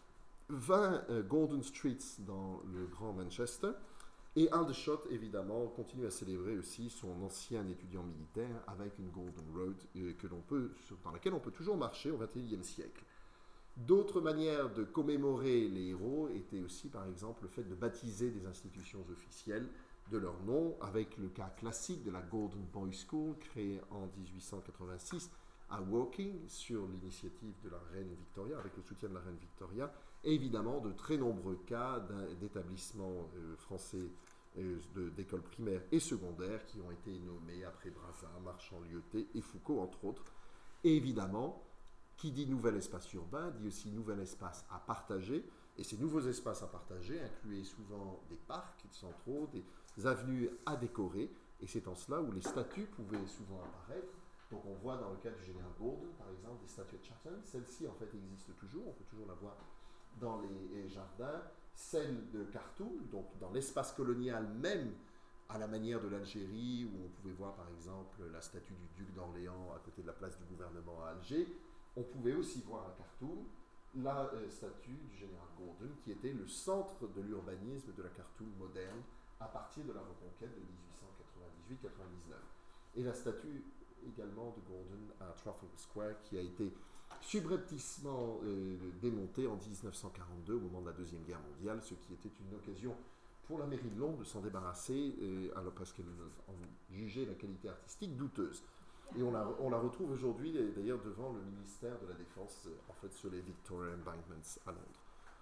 [SPEAKER 2] vingt euh, Golden Streets dans le Grand Manchester, et Aldershot, évidemment, continue à célébrer aussi son ancien étudiant militaire avec une Golden Road euh, que l'on peut, dans laquelle on peut toujours marcher au vingt et unième siècle. D'autres manières de commémorer les héros étaient aussi, par exemple, le fait de baptiser des institutions officielles de leur nom, avec le cas classique de la Golden Boys School, créée en dix-huit cent quatre-vingt-six à Woking, sur l'initiative de la reine Victoria, avec le soutien de la reine Victoria, et évidemment de très nombreux cas d'établissements euh, français euh, d'écoles primaires et secondaires qui ont été nommés après Brazza, Marchand, Lyoté et Foucauld, entre autres. Et évidemment, qui dit nouvel espace urbain, dit aussi nouvel espace à partager, et ces nouveaux espaces à partager incluaient souvent des parcs centraux, des avenues à décorer, et c'est en cela où les statues pouvaient souvent apparaître. Donc on voit dans le cas du général Gordon, par exemple, des statues de Chatham. Celle-ci, en fait, existe toujours, on peut toujours la voir dans les jardins. Celle de Khartoum, donc dans l'espace colonial même, à la manière de l'Algérie, où on pouvait voir, par exemple, la statue du duc d'Orléans à côté de la place du gouvernement à Alger. On pouvait aussi voir à Khartoum la euh, statue du général Gordon, qui était le centre de l'urbanisme de la Khartoum moderne à partir de la reconquête de dix-huit cent quatre-vingt-dix-huit quatre-vingt-dix-neuf. Et la statue également de Gordon à Trafalgar Square, qui a été subrepticement euh, démontée en dix-neuf cent quarante-deux au moment de la Deuxième Guerre mondiale, ce qui était une occasion pour la mairie de Londres de s'en débarrasser, euh, alors parce qu'elle en jugeait la qualité artistique douteuse. Et on la, on la retrouve aujourd'hui, d'ailleurs, devant le ministère de la Défense, en fait, sur les Victoria Embankments à Londres.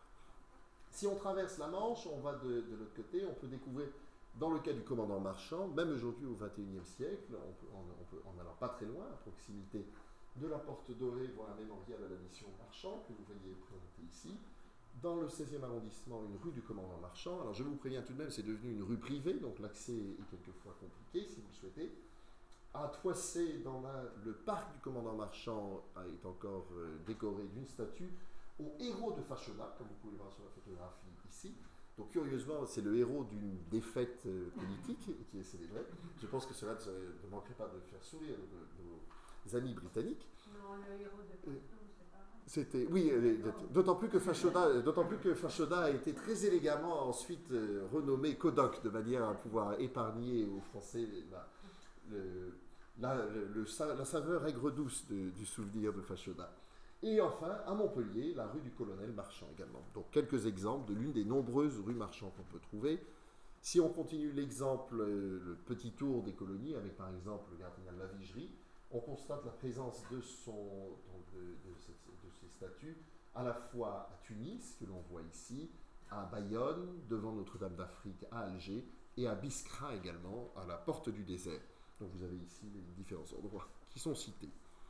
[SPEAKER 2] Si on traverse la Manche, on va de, de l'autre côté, on peut découvrir, dans le cas du commandant Marchand, même aujourd'hui au vingt et unième siècle, on peut, on, on peut, en allant pas très loin, à proximité de la Porte Dorée, voir un mémorial à la mission Marchand, que vous voyez présenté ici. Dans le seizième arrondissement, une rue du commandant Marchand. Alors je vous préviens tout de même, c'est devenu une rue privée, donc l'accès est quelquefois compliqué, si vous le souhaitez. À Toissé, dans la, le parc du commandant Marchand est encore euh, décoré d'une statue au héros de Fashoda, comme vous pouvez le voir sur la photographie ici, Donc curieusement, c'est le héros d'une défaite euh, politique qui est célébré. Je pense que cela ne, ne manquerait pas de faire sourire nos, nos amis britanniques.
[SPEAKER 3] Non, le héros de Patton, c'est pas vrai.
[SPEAKER 2] C'était, oui, d'autant plus que Fashoda, d'autant plus que Fashoda a été très élégamment ensuite euh, renommé Codoc, de manière à pouvoir épargner aux Français la, le, la, le, le, la saveur aigre-douce du souvenir de Fashoda. Et enfin, à Montpellier, la rue du Colonel Marchand également. Donc quelques exemples de l'une des nombreuses rues Marchand qu'on peut trouver. Si on continue l'exemple, le petit tour des colonies, avec par exemple le cardinal Lavigerie, on constate la présence de, son, de, de, de ces statues à la fois à Tunis, que l'on voit ici, à Bayonne, devant Notre-Dame d'Afrique, à Alger, et à Biskra également, à la porte du désert. Donc vous avez ici les différents endroits qui sont cités.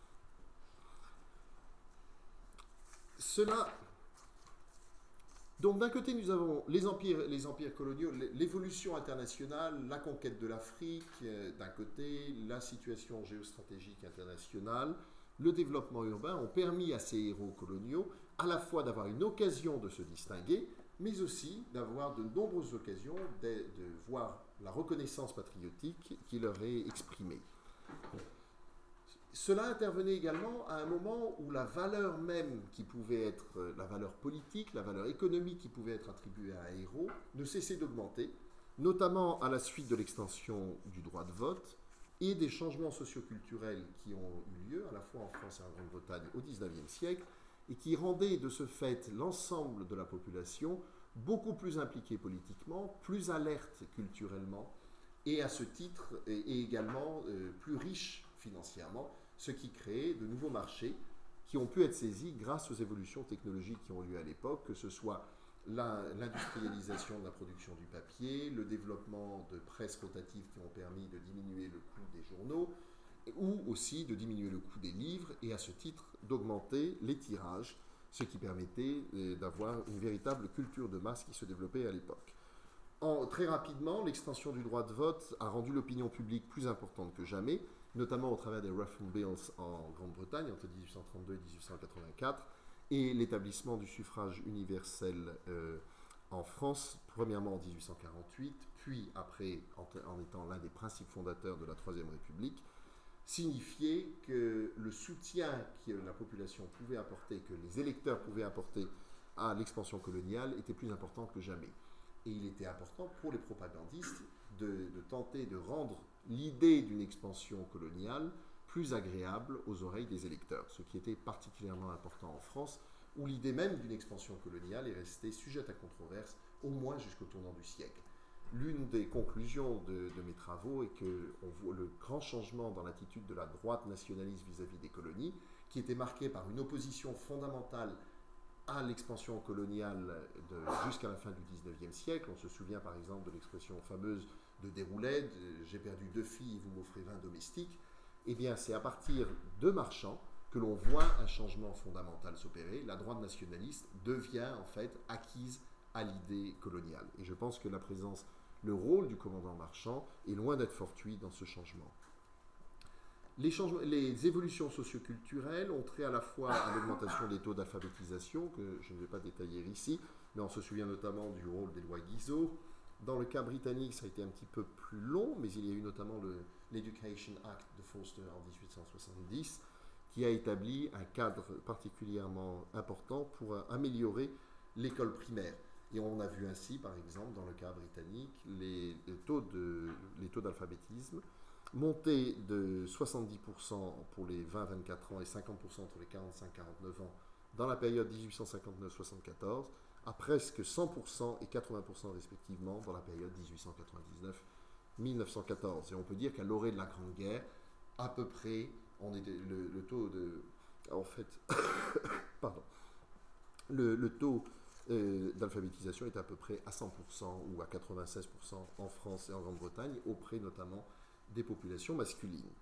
[SPEAKER 2] Cela... Donc d'un côté, nous avons les empires, les empires coloniaux, l'évolution internationale, la conquête de l'Afrique, euh, d'un côté, la situation géostratégique internationale, le développement urbain ont permis à ces héros coloniaux à la fois d'avoir une occasion de se distinguer, mais aussi d'avoir de nombreuses occasions de, de voir la reconnaissance patriotique qui leur est exprimée. Cela intervenait également à un moment où la valeur même qui pouvait être, la valeur politique, la valeur économique qui pouvait être attribuée à un héros ne cessait d'augmenter, notamment à la suite de l'extension du droit de vote et des changements socioculturels qui ont eu lieu à la fois en France et en Grande-Bretagne au dix-neuvième siècle et qui rendaient de ce fait l'ensemble de la population beaucoup plus impliquée politiquement, plus alerte culturellement et à ce titre et également euh, plus riche financièrement, ce qui crée de nouveaux marchés qui ont pu être saisis grâce aux évolutions technologiques qui ont lieu à l'époque, que ce soit l'industrialisation de la production du papier, le développement de presses rotatives qui ont permis de diminuer le coût des journaux, ou aussi de diminuer le coût des livres, et à ce titre d'augmenter les tirages, ce qui permettait d'avoir une véritable culture de masse qui se développait à l'époque. En, très rapidement, l'extension du droit de vote a rendu l'opinion publique plus importante que jamais, notamment au travers des Reform Bills en Grande-Bretagne entre mille huit cent trente-deux et mille huit cent quatre-vingt-quatre, et l'établissement du suffrage universel euh, en France, premièrement en mille huit cent quarante-huit, puis après en, en étant l'un des principes fondateurs de la Troisième République, signifiait que le soutien que la population pouvait apporter, que les électeurs pouvaient apporter à l'expansion coloniale était plus important que jamais. Et il était important pour les propagandistes de, de tenter de rendre l'idée d'une expansion coloniale plus agréable aux oreilles des électeurs, ce qui était particulièrement important en France, où l'idée même d'une expansion coloniale est restée sujette à controverse, au moins jusqu'au tournant du siècle. L'une des conclusions de, de mes travaux est que on voit le grand changement dans l'attitude de la droite nationaliste vis-à-vis des colonies, qui était marquée par une opposition fondamentale à l'expansion coloniale jusqu'à la fin du dix-neuvième siècle. On se souvient par exemple de l'expression fameuse de Déroulède, « J'ai perdu deux filles, vous m'offrez vingt domestiques ». Eh bien, c'est à partir de Marchand que l'on voit un changement fondamental s'opérer. La droite nationaliste devient en fait acquise à l'idée coloniale. Et je pense que la présence, le rôle du commandant Marchand est loin d'être fortuit dans ce changement. Les, changements, les évolutions socioculturelles ont trait à la fois à l'augmentation des taux d'alphabétisation, que je ne vais pas détailler ici, mais on se souvient notamment du rôle des lois Guizot. Dans le cas britannique, ça a été un petit peu plus long, mais il y a eu notamment l'Education Act de Forster en mille huit cent soixante-dix, qui a établi un cadre particulièrement important pour améliorer l'école primaire. Et on a vu ainsi, par exemple, dans le cas britannique, les, les taux d'alphabétisme monter de soixante-dix pour cent pour les vingt à vingt-quatre ans et cinquante pour cent entre les quarante-cinq à quarante-neuf ans dans la période mille huit cent cinquante-neuf à soixante-quatorze, à presque cent pour cent et quatre-vingts pour cent respectivement dans la période mille huit cent quatre-vingt-dix-neuf à mille neuf cent quatorze. Et on peut dire qu'à l'orée de la Grande Guerre, à peu près, on est le, le taux de... En fait, pardon, le, le taux euh, d'alphabétisation est à peu près à cent pour cent ou à quatre-vingt-seize pour cent en France et en Grande-Bretagne, auprès notamment des populations masculines.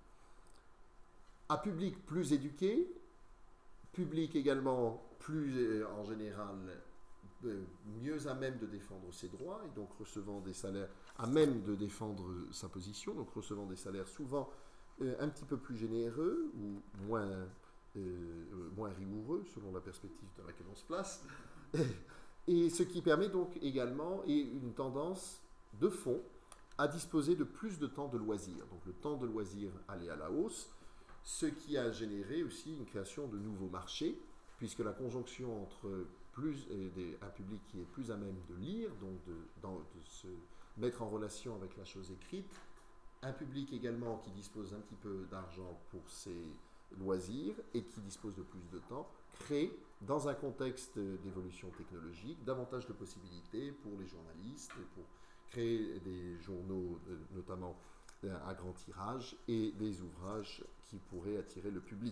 [SPEAKER 2] À public plus éduqué, public également plus, euh, en général, euh, mieux à même de défendre ses droits et donc recevant des salaires à même de défendre sa position, donc recevant des salaires souvent euh, un petit peu plus généreux ou moins, euh, moins rigoureux selon la perspective dans laquelle on se place. Et ce qui permet donc également, et une tendance de fond, à disposer de plus de temps de loisirs. Donc le temps de loisirs allait à la hausse, ce qui a généré aussi une création de nouveaux marchés, puisque la conjonction entre plus, euh, des, un public qui est plus à même de lire, donc de, dans, de se mettre en relation avec la chose écrite, un public également qui dispose un petit peu d'argent pour ses loisirs et qui dispose de plus de temps, crée, dans un contexte d'évolution technologique, davantage de possibilités pour les journalistes et pour créer des journaux, notamment à grand tirage, et des ouvrages qui pourraient attirer le public.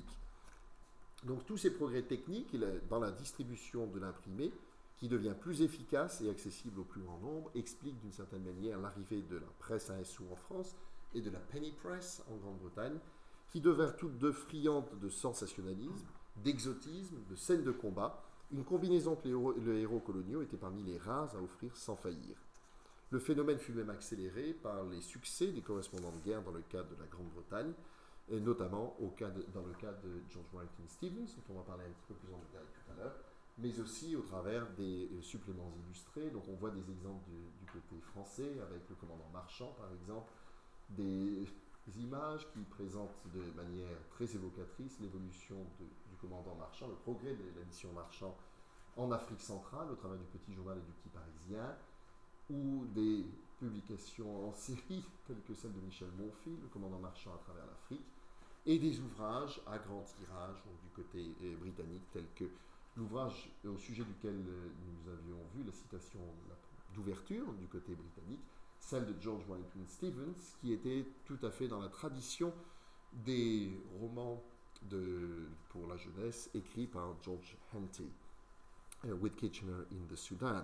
[SPEAKER 2] Donc tous ces progrès techniques dans la distribution de l'imprimé, qui devient plus efficace et accessible au plus grand nombre, expliquent d'une certaine manière l'arrivée de la presse à un sou en France et de la penny press en Grande-Bretagne, qui devinrent toutes deux friandes de sensationnalisme, d'exotisme, de scènes de combat, une combinaison que les héros, les héros coloniaux étaient parmi les rares à offrir sans faillir. Le phénomène fut même accéléré par les succès des correspondants de guerre dans le cadre de la Grande-Bretagne, et notamment au cas de, dans le cas de George Washington Stevens, dont on va parler un petit peu plus en détail tout à l'heure, mais aussi au travers des euh, suppléments illustrés. Donc on voit des exemples du, du côté français, avec le commandant Marchand par exemple, des images qui présentent de manière très évocatrice l'évolution de, du commandant Marchand, le progrès de la mission Marchand en Afrique centrale, au travers du Petit Journal et du Petit Parisien, ou des publications en série, telles que celle de Michel Monfils, le commandant Marchand à travers l'Afrique, et des ouvrages à grand tirage donc du côté euh, britannique, tels que l'ouvrage au sujet duquel euh, nous avions vu la citation d'ouverture du côté britannique, celle de George Washington Stevens, qui était tout à fait dans la tradition des romans de, pour la jeunesse écrits par George Henty, uh, With Kitchener in the Sudan.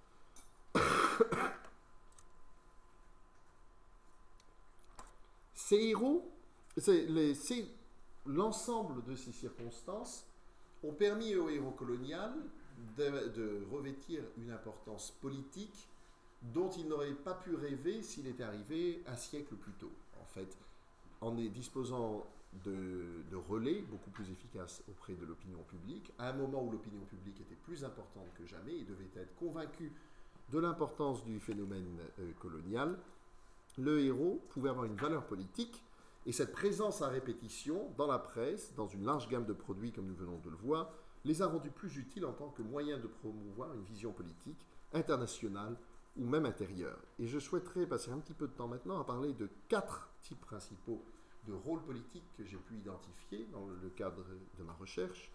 [SPEAKER 2] Ces héros, les, ces, l'ensemble de ces circonstances ont permis au héros colonial de, de revêtir une importance politique dont il n'aurait pas pu rêver s'il était arrivé un siècle plus tôt. En fait, en disposant de, de relais beaucoup plus efficaces auprès de l'opinion publique, à un moment où l'opinion publique était plus importante que jamais et devait être convaincue de l'importance du phénomène euh, colonial, le héros pouvait avoir une valeur politique, et cette présence à répétition dans la presse, dans une large gamme de produits comme nous venons de le voir, les a rendus plus utiles en tant que moyen de promouvoir une vision politique internationale ou même intérieure. Et je souhaiterais passer un petit peu de temps maintenant à parler de quatre types principaux de rôles politiques que j'ai pu identifier dans le cadre de ma recherche.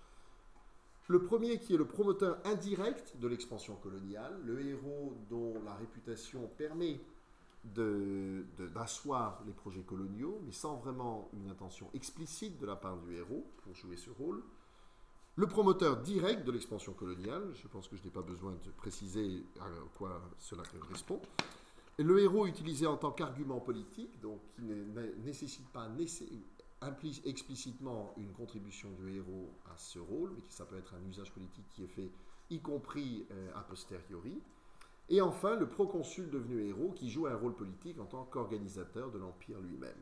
[SPEAKER 2] Le premier qui est le promoteur indirect de l'expansion coloniale, le héros dont la réputation permet de, de, d'asseoir les projets coloniaux, mais sans vraiment une intention explicite de la part du héros pour jouer ce rôle. Le promoteur direct de l'expansion coloniale, je pense que je n'ai pas besoin de préciser à quoi cela correspond. Et le héros utilisé en tant qu'argument politique, donc qui ne nécessite pas nécess- implique explicitement une contribution du héros à ce rôle, mais qui ça peut être un usage politique qui est fait, y compris euh, a posteriori. Et enfin, le proconsul devenu héros, qui joue un rôle politique en tant qu'organisateur de l'Empire lui-même.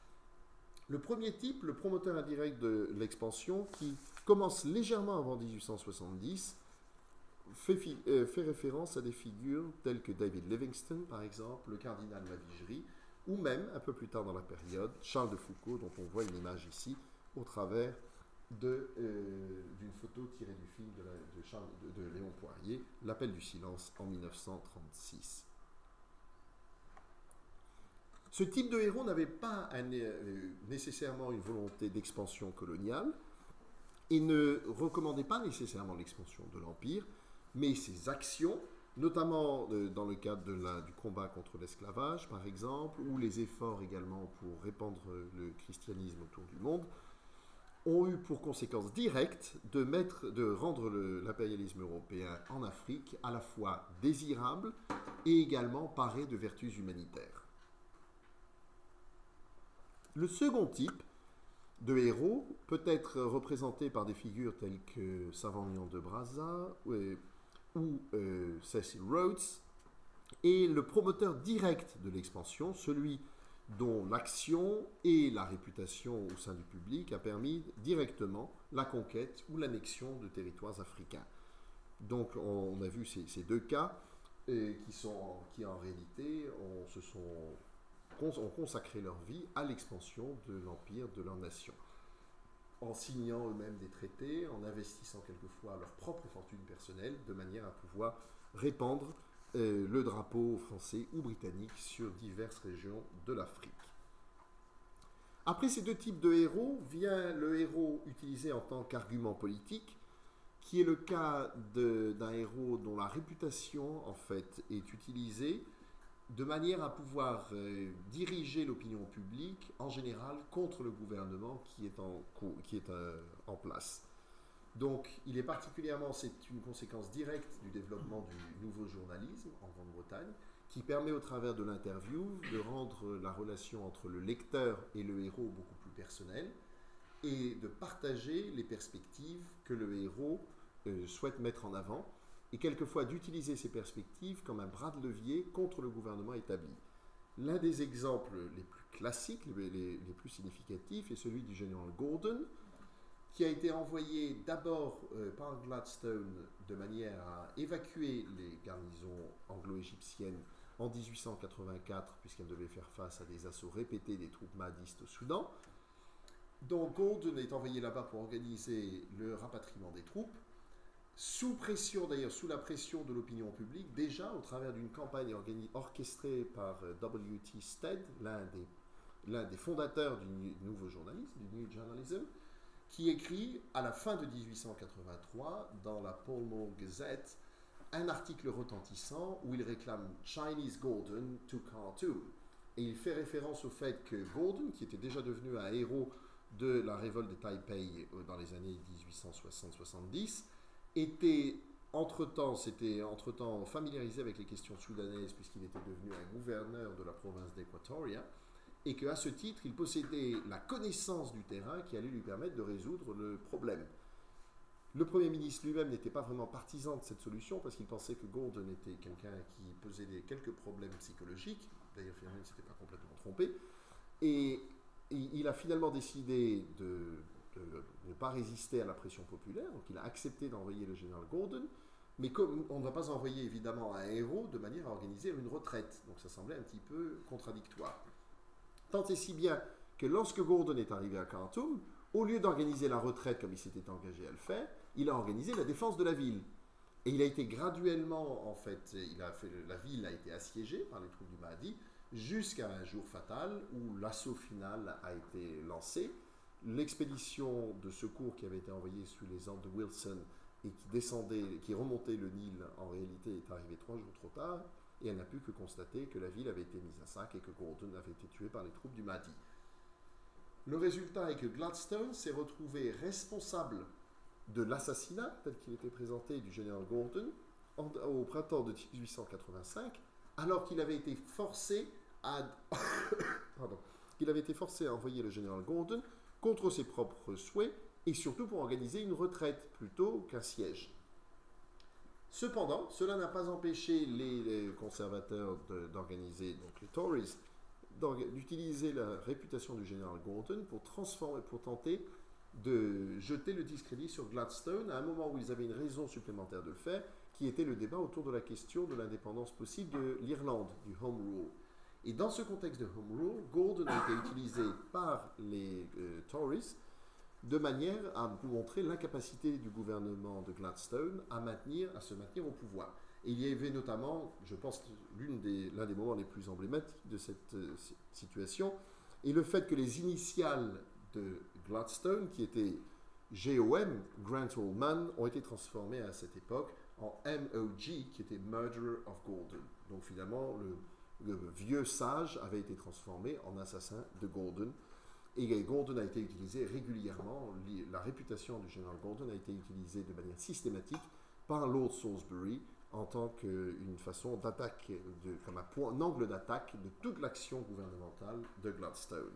[SPEAKER 2] Le premier type, le promoteur indirect de l'expansion, qui commence légèrement avant dix-huit cent soixante-dix, fait, fi- euh, fait référence à des figures telles que David Livingstone, par exemple, le cardinal Lavigerie, ou même, un peu plus tard dans la période, Charles de Foucault, dont on voit une image ici, au travers de, euh, d'une photo tirée du film de, la, de, Charles, de, de Léon Poirier, L'appel du silence, en mille neuf cent trente-six. Ce type de héros n'avait pas un, euh, nécessairement une volonté d'expansion coloniale et ne recommandait pas nécessairement l'expansion de l'Empire, mais ses actions, notamment euh, dans le cadre de la, du combat contre l'esclavage, par exemple, ou les efforts également pour répandre le christianisme autour du monde, ont eu pour conséquence directe de, mettre, de rendre le, l'impérialisme européen en Afrique à la fois désirable et également paré de vertus humanitaires. Le second type de héros peut être représenté par des figures telles que Savant-Léon de Brazza ou, ou euh, Cecil Rhodes, et le promoteur direct de l'expansion, celui dont l'action et la réputation au sein du public a permis directement la conquête ou l'annexion de territoires africains. Donc on, on a vu ces, ces deux cas et qui, sont, qui en réalité ont, se sont, ont consacré leur vie à l'expansion de l'empire de leur nation, en signant eux-mêmes des traités, en investissant quelquefois leur propre fortune personnelle, de manière à pouvoir répandre euh, le drapeau français ou britannique sur diverses régions de l'Afrique. Après ces deux types de héros, vient le héros utilisé en tant qu'argument politique, qui est le cas d'un héros dont la réputation, en fait, est utilisée de manière à pouvoir euh, diriger l'opinion publique, en général, contre le gouvernement qui est en, qui est, euh, en place. Donc, il est particulièrement, c'est une conséquence directe du développement du nouveau journalisme en Grande-Bretagne, qui permet au travers de l'interview de rendre la relation entre le lecteur et le héros beaucoup plus personnelle et de partager les perspectives que le héros euh, souhaite mettre en avant et quelquefois d'utiliser ces perspectives comme un bras de levier contre le gouvernement établi. L'un des exemples les plus classiques, les, les, les plus significatifs, est celui du général Gordon, qui a été envoyé d'abord euh, par Gladstone de manière à évacuer les garnisons anglo-égyptiennes en mille huit cent quatre-vingt-quatre, puisqu'elle devait faire face à des assauts répétés des troupes mahdistes au Soudan. Donc Gordon est envoyé là-bas pour organiser le rapatriement des troupes, sous pression, d'ailleurs sous la pression de l'opinion publique, déjà au travers d'une campagne orchestrée par W T Stead, l'un des, l'un des fondateurs du nouveau journalisme, du New Journalism, qui écrit à la fin de mille huit cent quatre-vingt-trois dans la Pall Mall Gazette un article retentissant où il réclame Chinese Gordon to Khartoum. Et il fait référence au fait que Gordon, qui était déjà devenu un héros de la révolte de Taipei dans les années mille huit cent soixante soixante-dix, était entre-temps, s'était entre-temps familiarisé avec les questions soudanaises puisqu'il était devenu un gouverneur de la province d'Equatoria et qu'à ce titre, il possédait la connaissance du terrain qui allait lui permettre de résoudre le problème. Le Premier ministre lui-même n'était pas vraiment partisan de cette solution parce qu'il pensait que Gordon était quelqu'un qui possédait quelques problèmes psychologiques. D'ailleurs, finalement, il ne s'était pas complètement trompé. Et il a finalement décidé de, de, de ne pas résister à la pression populaire. Donc, il a accepté d'envoyer le général Gordon. Mais comme on ne va pas envoyer évidemment un héros de manière à organiser une retraite. Donc, ça semblait un petit peu contradictoire. Tant et si bien que lorsque Gordon est arrivé à Khartoum, au lieu d'organiser la retraite comme il s'était engagé à le faire, il a organisé la défense de la ville. Et il a été graduellement, en fait, il a fait, la ville a été assiégée par les troupes du Mahdi jusqu'à un jour fatal où l'assaut final a été lancé. L'expédition de secours qui avait été envoyée sous les ordres de Wilson et qui descendait, qui remontait le Nil, en réalité est arrivée trois jours trop tard et elle n'a pu que constater que la ville avait été mise à sac et que Gordon avait été tué par les troupes du Mahdi. Le résultat est que Gladstone s'est retrouvé responsable de l'assassinat, tel qu'il était présenté, du général Gordon en, au printemps de mille huit cent quatre-vingt-cinq, alors qu'il avait été forcé à, pardon, qu'il avait été forcé à envoyer le général Gordon contre ses propres souhaits et surtout pour organiser une retraite plutôt qu'un siège. Cependant, cela n'a pas empêché les, les conservateurs d'organiser, donc les Tories, d'utiliser la réputation du général Gordon pour transformer, pour tenter de jeter le discrédit sur Gladstone à un moment où ils avaient une raison supplémentaire de le faire, qui était le débat autour de la question de l'indépendance possible de l'Irlande, du Home Rule. Et dans ce contexte de Home Rule, Gordon a été utilisé par les euh, Tories de manière à montrer l'incapacité du gouvernement de Gladstone à, maintenir, à se maintenir au pouvoir. Et il y avait notamment, je pense, l'un des, l'un des moments les plus emblématiques de cette euh, situation, et le fait que les initiales de Gladstone, qui étaient G O M, Grant Allman, ont été transformées à cette époque en M O G, qui était Murderer of Gordon. Donc finalement, le, le vieux sage avait été transformé en assassin de Gordon. Et Gordon a été utilisé régulièrement, la réputation du général Gordon a été utilisée de manière systématique par Lord Salisbury en tant qu'une façon d'attaque, comme un, point, un angle d'attaque de toute l'action gouvernementale de Gladstone.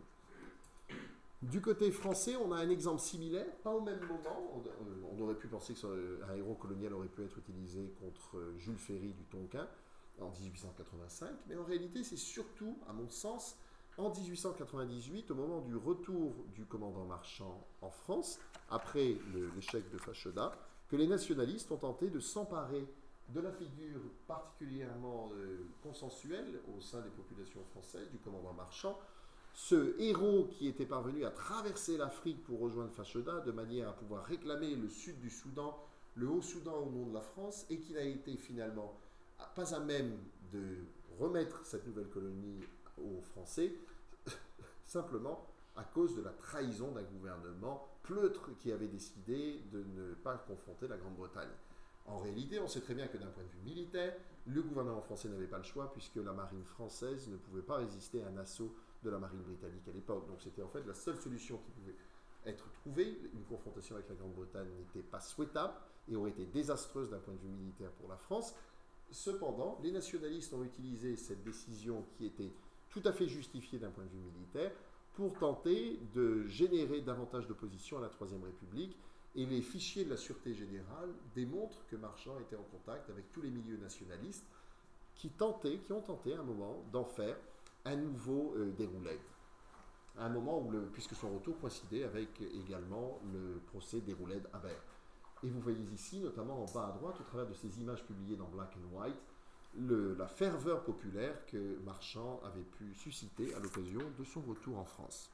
[SPEAKER 2] Du côté français, on a un exemple similaire, pas au même moment. On, on aurait pu penser qu'un héros colonial aurait pu être utilisé contre Jules Ferry du Tonkin en mille huit cent quatre-vingt-cinq, mais en réalité, c'est surtout, à mon sens, en mille huit cent quatre-vingt-dix-huit, au moment du retour du commandant Marchand en France, après l'échec de Facheda, que les nationalistes ont tenté de s'emparer de la figure particulièrement euh, consensuelle au sein des populations françaises, du commandant Marchand, ce héros qui était parvenu à traverser l'Afrique pour rejoindre Facheda de manière à pouvoir réclamer le sud du Soudan, le Haut-Soudan au nom de la France, et qui n'a été finalement pas à même de remettre cette nouvelle colonie aux Français, simplement à cause de la trahison d'un gouvernement pleutre qui avait décidé de ne pas confronter la Grande-Bretagne. En réalité, on sait très bien que d'un point de vue militaire, le gouvernement français n'avait pas le choix puisque la marine française ne pouvait pas résister à un assaut de la marine britannique à l'époque. Donc c'était en fait la seule solution qui pouvait être trouvée. Une confrontation avec la Grande-Bretagne n'était pas souhaitable et aurait été désastreuse d'un point de vue militaire pour la France. Cependant, les nationalistes ont utilisé cette décision qui était tout à fait justifiée d'un point de vue militaire pour tenter de générer davantage d'opposition à la Troisième République. Et les fichiers de la Sûreté Générale démontrent que Marchand était en contact avec tous les milieux nationalistes qui, tentaient, qui ont tenté à un moment d'en faire un nouveau euh, Déroulède. À un moment où, le, puisque son retour coïncidait avec également le procès Déroulède-Habert. Et vous voyez ici, notamment en bas à droite, au travers de ces images publiées dans Black and White, le, la ferveur populaire que Marchand avait pu susciter à l'occasion de son retour en France.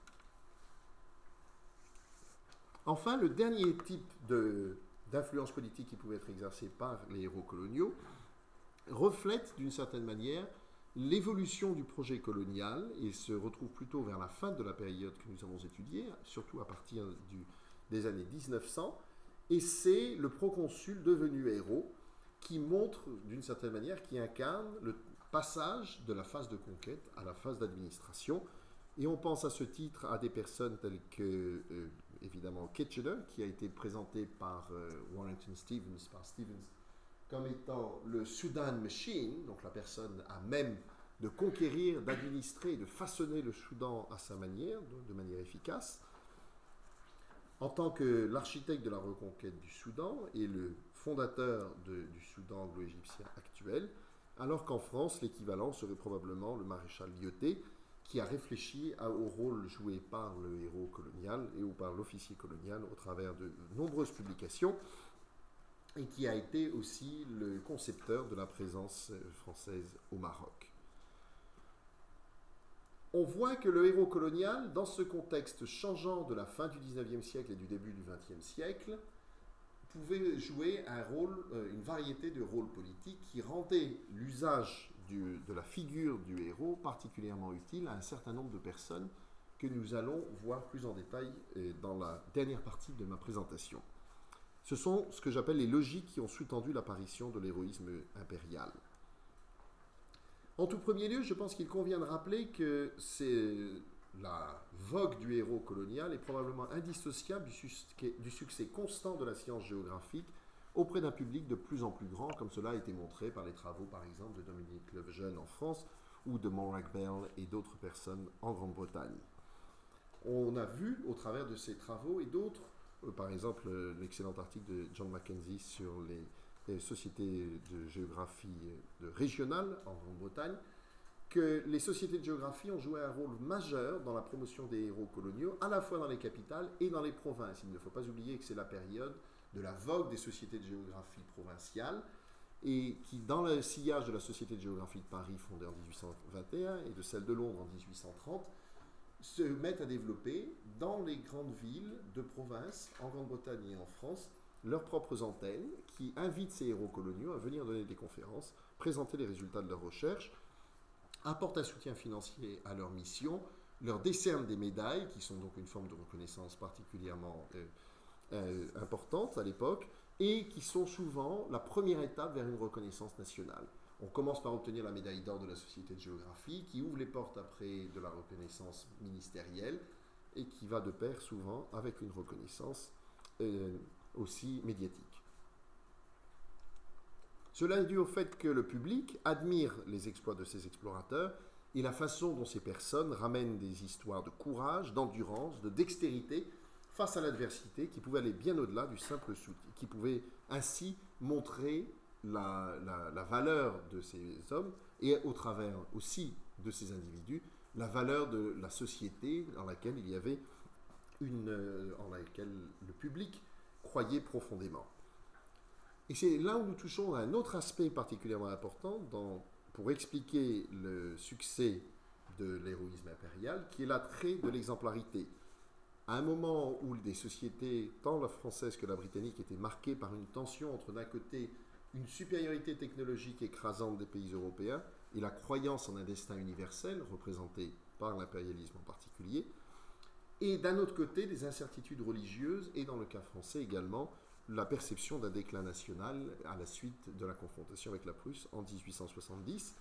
[SPEAKER 2] Enfin, le dernier type de, d'influence politique qui pouvait être exercée par les héros coloniaux reflète d'une certaine manière l'évolution du projet colonial et se retrouve plutôt vers la fin de la période que nous avons étudiée, surtout à partir du, des années dix-neuf cents, et c'est le proconsul devenu héros qui montre d'une certaine manière, qui incarne le passage de la phase de conquête à la phase d'administration. Et on pense à ce titre à des personnes telles que, euh, évidemment, Kitchener, qui a été présenté par euh, Warrington Stevens, par Stevens, comme étant le Sudan Machine, donc la personne à même de conquérir, d'administrer, de façonner le Soudan à sa manière, de, de manière efficace. En tant que l'architecte de la reconquête du Soudan et le fondateur de, du Soudan anglo-égyptien actuel, alors qu'en France, l'équivalent serait probablement le maréchal Lyautey, qui a réfléchi à, au rôle joué par le héros colonial et ou par l'officier colonial au travers de nombreuses publications, et qui a été aussi le concepteur de la présence française au Maroc. On voit que le héros colonial, dans ce contexte changeant de la fin du dix-neuvième siècle et du début du vingtième siècle, pouvait jouer un rôle, une variété de rôles politiques qui rendaient l'usage du, de la figure du héros particulièrement utile à un certain nombre de personnes que nous allons voir plus en détail dans la dernière partie de ma présentation. Ce sont ce que j'appelle les logiques qui ont sous-tendu l'apparition de l'héroïsme impérial. En tout premier lieu, je pense qu'il convient de rappeler que c'est la vogue du héros colonial est probablement indissociable du succès, du succès constant de la science géographique auprès d'un public de plus en plus grand, comme cela a été montré par les travaux, par exemple, de Dominique Lejeune en France ou de Morag Bell et d'autres personnes en Grande-Bretagne. On a vu, au travers de ces travaux et d'autres, euh, par exemple, euh, l'excellent article de John Mackenzie sur les, les sociétés de géographie de régionale en Grande-Bretagne, que les sociétés de géographie ont joué un rôle majeur dans la promotion des héros coloniaux, à la fois dans les capitales et dans les provinces. Il ne faut pas oublier que c'est la période de la vogue des sociétés de géographie provinciales, et qui, dans le sillage de la Société de géographie de Paris, fondée en dix-huit cent vingt et un, et de celle de Londres en dix-huit cent trente, se mettent à développer dans les grandes villes de province, en Grande-Bretagne et en France, leurs propres antennes, qui invitent ces héros coloniaux à venir donner des conférences, présenter les résultats de leurs recherches, apportent un soutien financier à leur mission, leur décernent des médailles, qui sont donc une forme de reconnaissance particulièrement euh, euh, importante à l'époque, et qui sont souvent la première étape vers une reconnaissance nationale. On commence par obtenir la médaille d'or de la Société de géographie, qui ouvre les portes après de la reconnaissance ministérielle, et qui va de pair souvent avec une reconnaissance euh, aussi médiatique. Cela est dû au fait que le public admire les exploits de ces explorateurs et la façon dont ces personnes ramènent des histoires de courage, d'endurance, de dextérité face à l'adversité qui pouvait aller bien au-delà du simple soutien, qui pouvait ainsi montrer la, la, la valeur de ces hommes et au travers aussi de ces individus, la valeur de la société dans laquelle il y avait une, en laquelle le public croyait profondément. Et c'est là où nous touchons à un autre aspect particulièrement important dans, pour expliquer le succès de l'héroïsme impérial, qui est l'attrait de l'exemplarité. À un moment où des sociétés, tant la française que la britannique, étaient marquées par une tension entre d'un côté une supériorité technologique écrasante des pays européens et la croyance en un destin universel, représenté par l'impérialisme en particulier, et d'un autre côté des incertitudes religieuses et dans le cas français également la perception d'un déclin national à la suite de la confrontation avec la Prusse en dix-huit cent soixante-dix.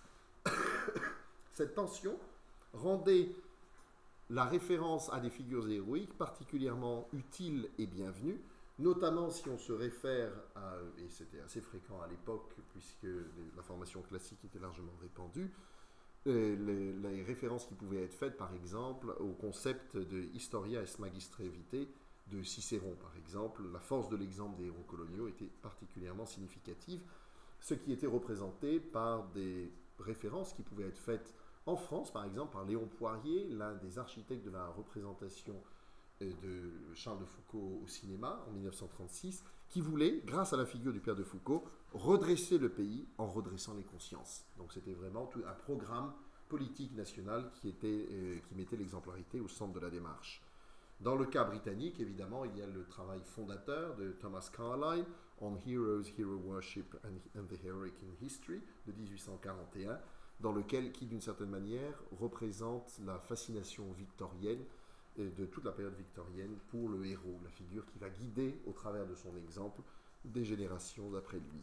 [SPEAKER 2] Cette tension rendait la référence à des figures héroïques particulièrement utile et bienvenue, notamment si on se réfère à, et c'était assez fréquent à l'époque puisque la formation classique était largement répandue, les, les, les références qui pouvaient être faites par exemple au concept de Historia est magistra vitae de Cicéron par exemple. La force de l'exemple des héros coloniaux était particulièrement significative, ce qui était représenté par des références qui pouvaient être faites en France, par exemple, par Léon Poirier, l'un des architectes de la représentation de Charles de Foucault au cinéma en mille neuf cent trente-six, qui voulait, grâce à la figure du père de Foucault, redresser le pays en redressant les consciences. Donc c'était vraiment tout un programme politique national qui, était, euh, qui mettait l'exemplarité au centre de la démarche. Dans le cas britannique, évidemment, il y a le travail fondateur de Thomas Carlyle, On Heroes, Hero Worship and, and the Heroic in History, de dix-huit cent quarante et un, dans lequel, qui d'une certaine manière représente la fascination victorienne de toute la période victorienne pour le héros, la figure qui va guider au travers de son exemple des générations d'après lui.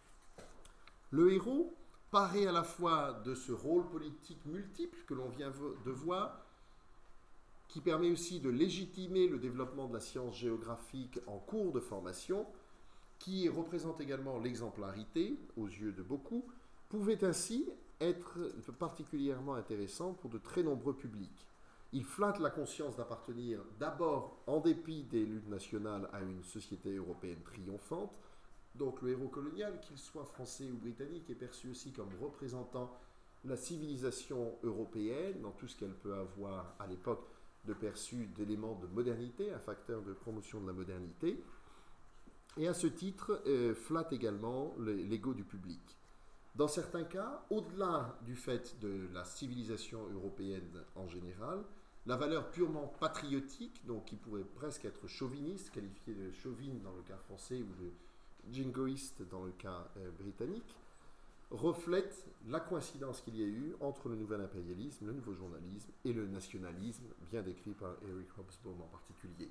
[SPEAKER 2] Le héros paraît à la fois de ce rôle politique multiple que l'on vient de voir, qui permet aussi de légitimer le développement de la science géographique en cours de formation, qui représente également l'exemplarité aux yeux de beaucoup, pouvait ainsi être particulièrement intéressant pour de très nombreux publics. Il flatte la conscience d'appartenir d'abord, en dépit des luttes nationales, à une société européenne triomphante. Donc le héros colonial, qu'il soit français ou britannique, est perçu aussi comme représentant la civilisation européenne, dans tout ce qu'elle peut avoir à l'époque de perçu d'éléments de modernité, un facteur de promotion de la modernité. Et à ce titre, euh, flatte également l'ego du public. Dans certains cas, au-delà du fait de la civilisation européenne en général, la valeur purement patriotique, donc qui pourrait presque être chauviniste, qualifiée de chauvine dans le cas français ou de jingoïste dans le cas euh, britannique, reflète la coïncidence qu'il y a eu entre le nouvel impérialisme, le nouveau journalisme et le nationalisme, bien décrit par Eric Hobsbawm en particulier.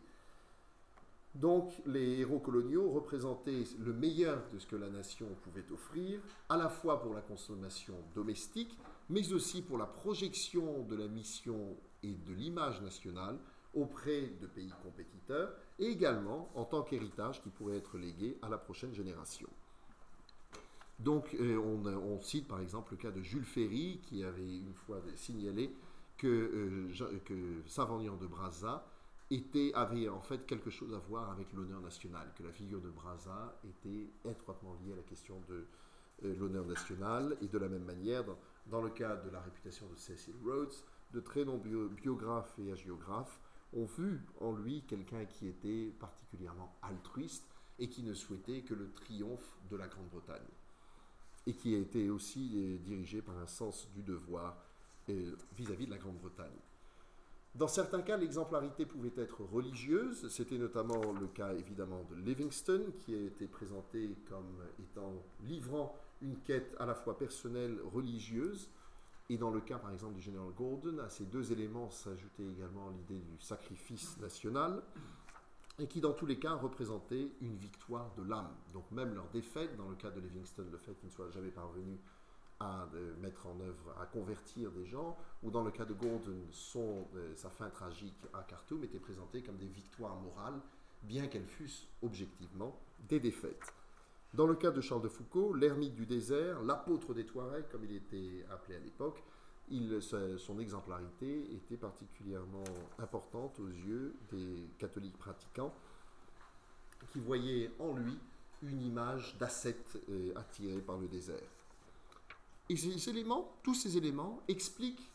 [SPEAKER 2] Donc, les héros coloniaux représentaient le meilleur de ce que la nation pouvait offrir, à la fois pour la consommation domestique, mais aussi pour la projection de la mission et de l'image nationale auprès de pays compétiteurs, et également en tant qu'héritage qui pourrait être légué à la prochaine génération. Donc, euh, on, on cite par exemple le cas de Jules Ferry, qui avait une fois signalé que, euh, que Savorgnan de Brazza était, avait en fait quelque chose à voir avec l'honneur national, que la figure de Brazza était étroitement liée à la question de euh, l'honneur national, et de la même manière, dans, dans le cas de la réputation de Cecil Rhodes, de très nombreux biographes et hagiographes ont vu en lui quelqu'un qui était particulièrement altruiste et qui ne souhaitait que le triomphe de la Grande-Bretagne, et qui a été aussi euh, dirigé par un sens du devoir euh, vis-à-vis de la Grande-Bretagne. Dans certains cas, l'exemplarité pouvait être religieuse. C'était notamment le cas évidemment de Livingstone, qui a été présenté comme étant livrant une quête à la fois personnelle, religieuse. Et dans le cas par exemple du général Gordon, à ces deux éléments s'ajoutait également l'idée du sacrifice national, et qui dans tous les cas représentait une victoire de l'âme. Donc même leur défaite, dans le cas de Livingstone, le fait qu'il ne soit jamais parvenu à euh, mettre en œuvre, à convertir des gens, ou dans le cas de Gordon, son, euh, sa fin tragique à Khartoum était présentée comme des victoires morales, bien qu'elles fussent objectivement des défaites. Dans le cas de Charles de Foucault, l'ermite du désert, l'apôtre des Touaregs, comme il était appelé à l'époque, il, son exemplarité était particulièrement importante aux yeux des catholiques pratiquants, qui voyaient en lui une image d'ascète euh, attiré par le désert. Et ces éléments, tous ces éléments expliquent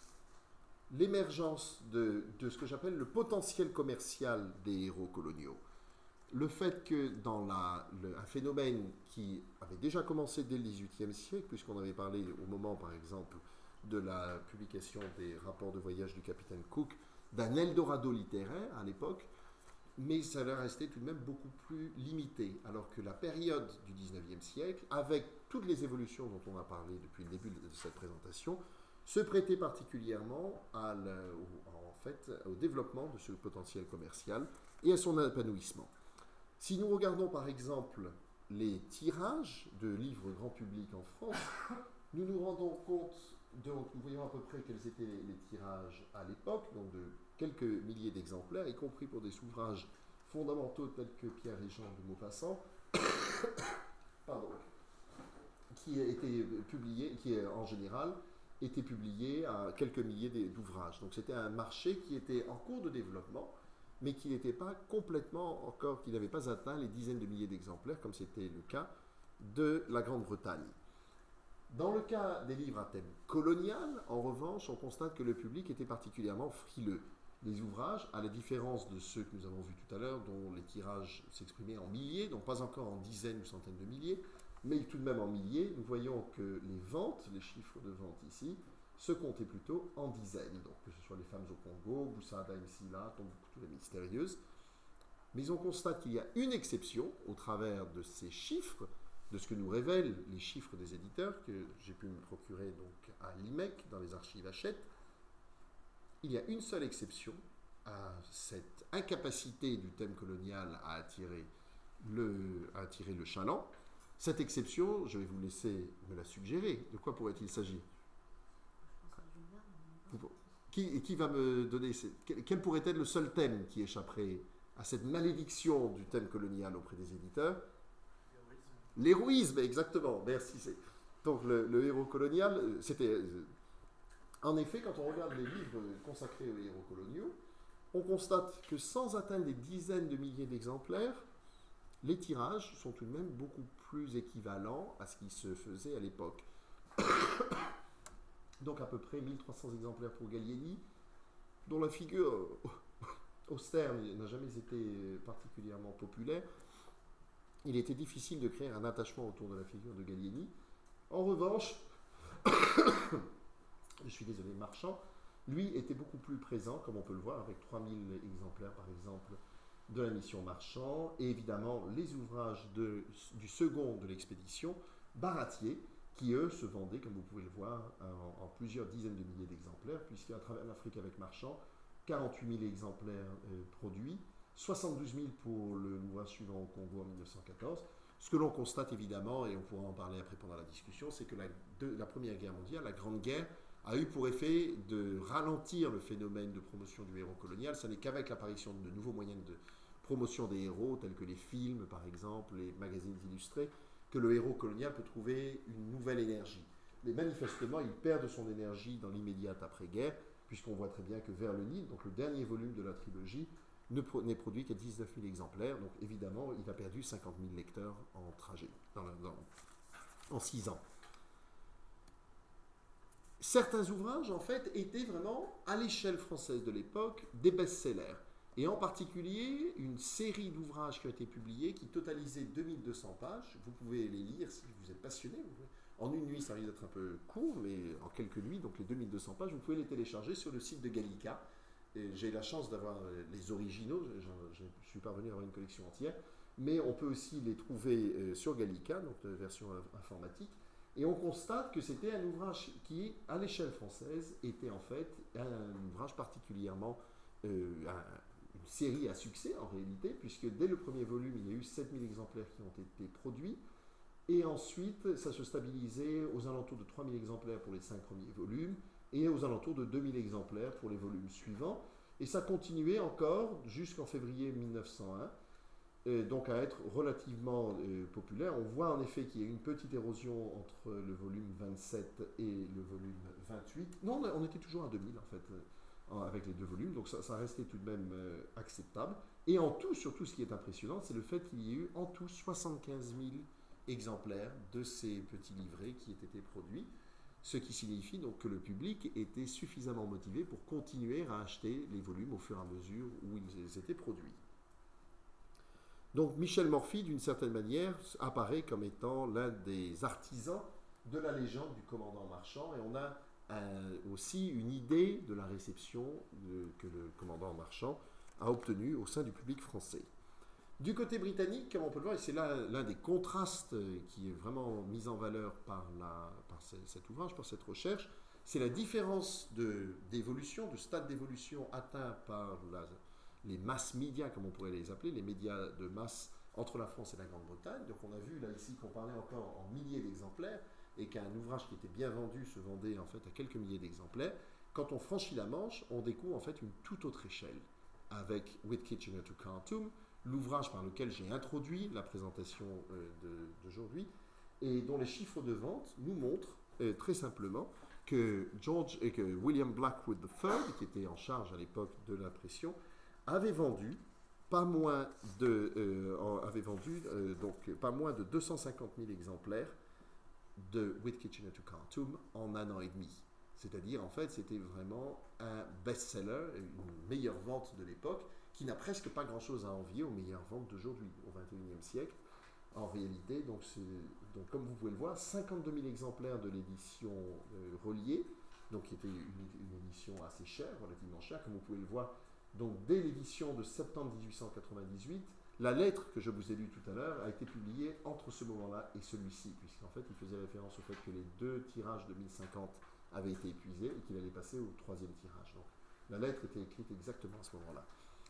[SPEAKER 2] l'émergence de, de ce que j'appelle le potentiel commercial des héros coloniaux. le fait que dans la, le, un phénomène qui avait déjà commencé dès le dix-huitième siècle, puisqu'on avait parlé au moment, par exemple, de la publication des rapports de voyage du capitaine Cook, d'un Eldorado littéraire à l'époque, mais ça leur restait tout de même beaucoup plus limité, alors que la période du dix-neuvième siècle, avec toutes les évolutions dont on a parlé depuis le début de cette présentation, se prêtait particulièrement à la, au, en fait, au développement de ce potentiel commercial et à son épanouissement. Si nous regardons par exemple les tirages de livres grand public en France, nous nous rendons compte, donc nous voyons à peu près quels étaient les, les tirages à l'époque, donc de quelques milliers d'exemplaires, y compris pour des ouvrages fondamentaux tels que Pierre et Jean de Maupassant, pardon, qui étaient publiés, qui en général étaient publiés à quelques milliers d'ouvrages. Donc c'était un marché qui était en cours de développement, mais qui n'était pas complètement encore, qui n'avait pas atteint les dizaines de milliers d'exemplaires, comme c'était le cas de la Grande-Bretagne. Dans le cas des livres à thème colonial, en revanche, on constate que le public était particulièrement frileux. Les ouvrages, à la différence de ceux que nous avons vus tout à l'heure, dont les tirages s'exprimaient en milliers, donc pas encore en dizaines ou centaines de milliers, mais tout de même en milliers, nous voyons que les ventes, les chiffres de vente ici, se comptaient plutôt en dizaines. Donc que ce soit les femmes au Congo, Boussada Msila, Tombouctou la mystérieuse. Mais on constate qu'il y a une exception au travers de ces chiffres, de ce que nous révèlent les chiffres des éditeurs, que j'ai pu me procurer donc à l'I M E C, dans les archives Hachette. Il y a une seule exception à cette incapacité du thème colonial à attirer le, à attirer le chaland. Cette exception, je vais vous laisser me la suggérer. De quoi pourrait-il s'agir? Qui, qui va me donner... Quel pourrait être le seul thème qui échapperait à cette malédiction du thème colonial auprès des éditeurs? L'héroïsme, exactement. Merci. Donc le, le héros colonial, c'était... En effet, quand on regarde les livres consacrés aux héros coloniaux, on constate que sans atteindre des dizaines de milliers d'exemplaires, les tirages sont tout de même beaucoup plus équivalents à ce qui se faisait à l'époque. Donc à peu près mille trois cents exemplaires pour Gallieni, dont la figure austère n'a jamais été particulièrement populaire. Il était difficile de créer un attachement autour de la figure de Gallieni. En revanche, je suis désolé, Marchand, lui était beaucoup plus présent, comme on peut le voir, avec trois mille exemplaires par exemple de la mission Marchand, et évidemment les ouvrages de, du second de l'expédition, Baratier, qui eux se vendaient, comme vous pouvez le voir, en, en plusieurs dizaines de milliers d'exemplaires, puisqu'à travers l'Afrique avec Marchand, quarante-huit mille exemplaires euh, produits, soixante-douze mille pour l'ouvrage suivant au Congo en mille neuf cent quatorze. Ce que l'on constate évidemment, et on pourra en parler après pendant la discussion, c'est que la, de, la Première Guerre mondiale, la Grande Guerre, a eu pour effet de ralentir le phénomène de promotion du héros colonial. Ce n'est qu'avec l'apparition de nouveaux moyens de promotion des héros, tels que les films par exemple, les magazines illustrés, que le héros colonial peut trouver une nouvelle énergie. Mais manifestement, il perd de son énergie dans l'immédiate après-guerre, puisqu'on voit très bien que Vers le Nil, donc le dernier volume de la trilogie, ne pro- n'est produit qu'à dix-neuf mille exemplaires. Donc évidemment, il a perdu cinquante mille lecteurs en trajet, dans la, dans, en six ans. Certains ouvrages, en fait, étaient vraiment, à l'échelle française de l'époque, des best-sellers. Et en particulier, une série d'ouvrages qui ont été publiés, qui totalisaient deux mille deux cents pages. Vous pouvez les lire si vous êtes passionné. En une nuit, ça risque d'être un peu court, mais en quelques nuits, donc les deux mille deux cents pages, vous pouvez les télécharger sur le site de Gallica. J'ai la chance d'avoir les originaux, je, je suis parvenu à avoir une collection entière, mais on peut aussi les trouver sur Gallica, donc de version informatique. Et on constate que c'était un ouvrage qui, à l'échelle française, était en fait un ouvrage particulièrement, euh, un, une série à succès en réalité, puisque dès le premier volume, il y a eu sept mille exemplaires qui ont été produits, et ensuite, ça se stabilisait aux alentours de trois mille exemplaires pour les cinq premiers volumes, et aux alentours de deux mille exemplaires pour les volumes suivants, et ça continuait encore jusqu'en février mille neuf cent un, donc à être relativement euh, populaire. On voit en effet qu'il y a une petite érosion entre le volume vingt-sept et le volume vingt-huit. Non, on était toujours à deux mille en fait, euh, avec les deux volumes, donc ça, ça restait tout de même euh, acceptable. Et en tout, surtout ce qui est impressionnant, c'est le fait qu'il y ait eu en tout soixante-quinze mille exemplaires de ces petits livrets qui aient été produits, ce qui signifie donc que le public était suffisamment motivé pour continuer à acheter les volumes au fur et à mesure où ils étaient produits. Donc Michel Morphy, d'une certaine manière, apparaît comme étant l'un des artisans de la légende du commandant marchand, et on a euh, aussi une idée de la réception de, que le commandant marchand a obtenue au sein du public français. Du côté britannique, comme on peut le voir, et c'est là l'un des contrastes qui est vraiment mis en valeur par, la, par cet ouvrage, par cette recherche, c'est la différence de, d'évolution, de stade d'évolution atteint par la, les mass médias, comme on pourrait les appeler, les médias de masse entre la France et la Grande-Bretagne. Donc on a vu là ici qu'on parlait encore en milliers d'exemplaires et qu'un ouvrage qui était bien vendu se vendait en fait à quelques milliers d'exemplaires. Quand on franchit la Manche, on découvre en fait une toute autre échelle avec With Kitchener to Khartoum, l'ouvrage par lequel j'ai introduit la présentation euh, de, d'aujourd'hui et dont les chiffres de vente nous montrent euh, très simplement que, George, et que William Blackwood the third, qui était en charge à l'époque de l'impression, avait vendu pas moins de, euh, avait vendu, euh, donc, pas moins de deux cent cinquante mille exemplaires de With Kitchener to Khartoum en un an et demi. C'est-à-dire, en fait, c'était vraiment un best-seller, une meilleure vente de l'époque, qui n'a presque pas grand-chose à envier aux meilleures ventes d'aujourd'hui, au vingt et unième siècle. En réalité, donc, donc, comme vous pouvez le voir, cinquante-deux mille exemplaires de l'édition euh, reliée, donc qui était une, une édition assez chère, relativement chère, comme vous pouvez le voir. Donc, dès l'édition de septembre mille huit cent quatre-vingt-dix-huit, la lettre que je vous ai lue tout à l'heure a été publiée entre ce moment-là et celui-ci, puisqu'en fait, il faisait référence au fait que les deux tirages de mille cinquante avaient été épuisés et qu'il allait passer au troisième tirage. Donc, la lettre était écrite exactement à ce moment-là.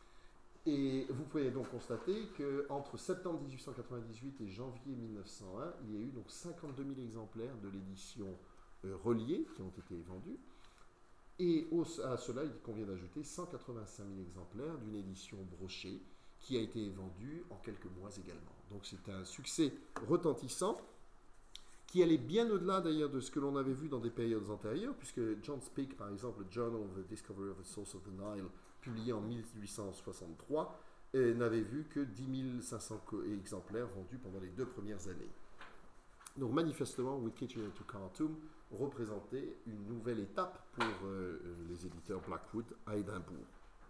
[SPEAKER 2] Et vous pouvez donc constater qu'entre septembre mille huit cent quatre-vingt-dix-huit et janvier mille neuf cent un, il y a eu donc cinquante-deux mille exemplaires de l'édition euh, reliée qui ont été vendus. Et au, à cela, il convient d'ajouter cent quatre-vingt-cinq mille exemplaires d'une édition brochée qui a été vendue en quelques mois également. Donc c'est un succès retentissant qui allait bien au-delà d'ailleurs de ce que l'on avait vu dans des périodes antérieures, puisque John Speke, par exemple, le Journal of the Discovery of the Source of the Nile, publié en mille huit cent soixante-trois, euh, n'avait vu que dix mille cinq cents exemplaires vendus pendant les deux premières années. Donc manifestement, With Kitchener to Khartoum représentait une nouvelle étape pour euh, les éditeurs Blackwood à Édimbourg.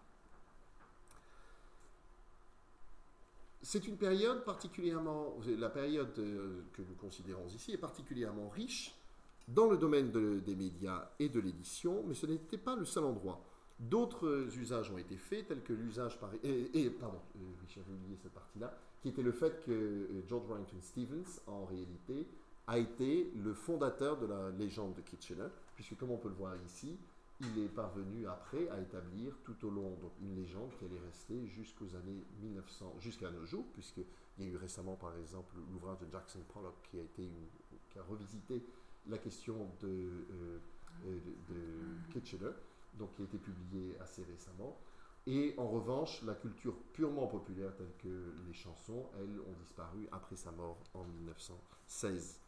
[SPEAKER 2] C'est une période particulièrement, la période euh, que nous considérons ici est particulièrement riche dans le domaine de, des médias et de l'édition, mais ce n'était pas le seul endroit. D'autres usages ont été faits, tels que l'usage par... Et, et pardon, euh, j'avais oublié cette partie-là, qui était le fait que euh, George Warrington Stevens, en réalité, a été le fondateur de la légende de Kitchener, puisque comme on peut le voir ici, il est parvenu après à établir tout au long donc, une légende qui allait rester jusqu'aux années mille neuf cents, jusqu'à nos jours, puisqu'il y a eu récemment par exemple l'ouvrage de Jackson Pollock qui a, été une, qui a revisité la question de, euh, de, de Kitchener, donc qui a été publié assez récemment. Et en revanche, la culture purement populaire telle que les chansons, elles, ont disparu après sa mort en mille neuf cent seize.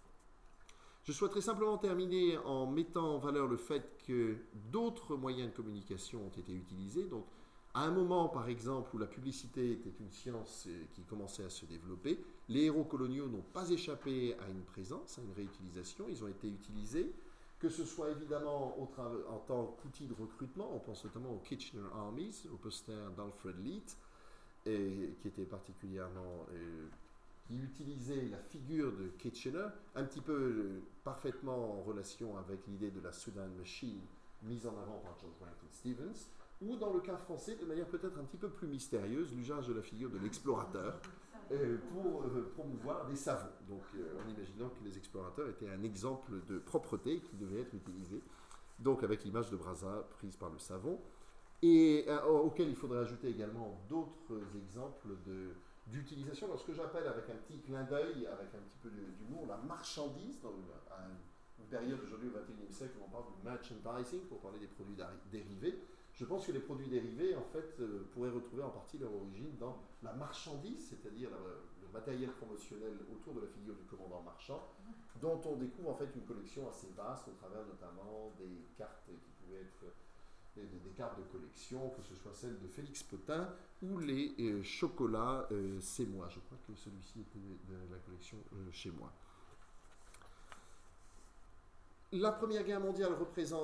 [SPEAKER 2] Je souhaiterais simplement terminer en mettant en valeur le fait que d'autres moyens de communication ont été utilisés. Donc, à un moment, par exemple, où la publicité était une science qui commençait à se développer, les héros coloniaux n'ont pas échappé à une présence, à une réutilisation. Ils ont été utilisés, que ce soit évidemment au en tant qu'outil de recrutement. On pense notamment aux Kitchener Armies, au poster d'Alfred Leete, et, qui était particulièrement... Euh, qui utilisait la figure de Kitchener, un petit peu euh, parfaitement en relation avec l'idée de la Sudan Machine mise en avant par George Warrington Stevens, ou dans le cas français, de manière peut-être un petit peu plus mystérieuse, l'usage de la figure de l'explorateur euh, pour euh, promouvoir des savons. Donc euh, en imaginant que les explorateurs étaient un exemple de propreté qui devait être utilisé, donc avec l'image de Brazza prise par le savon, et euh, auquel il faudrait ajouter également d'autres exemples de d'utilisation dans ce que j'appelle, avec un petit clin d'œil, avec un petit peu d'humour, la marchandise, dans une, une période aujourd'hui au vingt et unième siècle, on parle de merchandising pour parler des produits dérivés. Je pense que les produits dérivés, en fait, euh, pourraient retrouver en partie leur origine dans la marchandise, c'est-à-dire le matériel promotionnel autour de la figure du commandant marchand, dont on découvre en fait une collection assez vaste au travers notamment des cartes qui pouvaient être Des, des cartes de collection, que ce soit celle de Félix Potin ou les euh, chocolats euh, C'est moi. Je crois que celui-ci était de la collection euh, Chez moi. La Première Guerre mondiale représente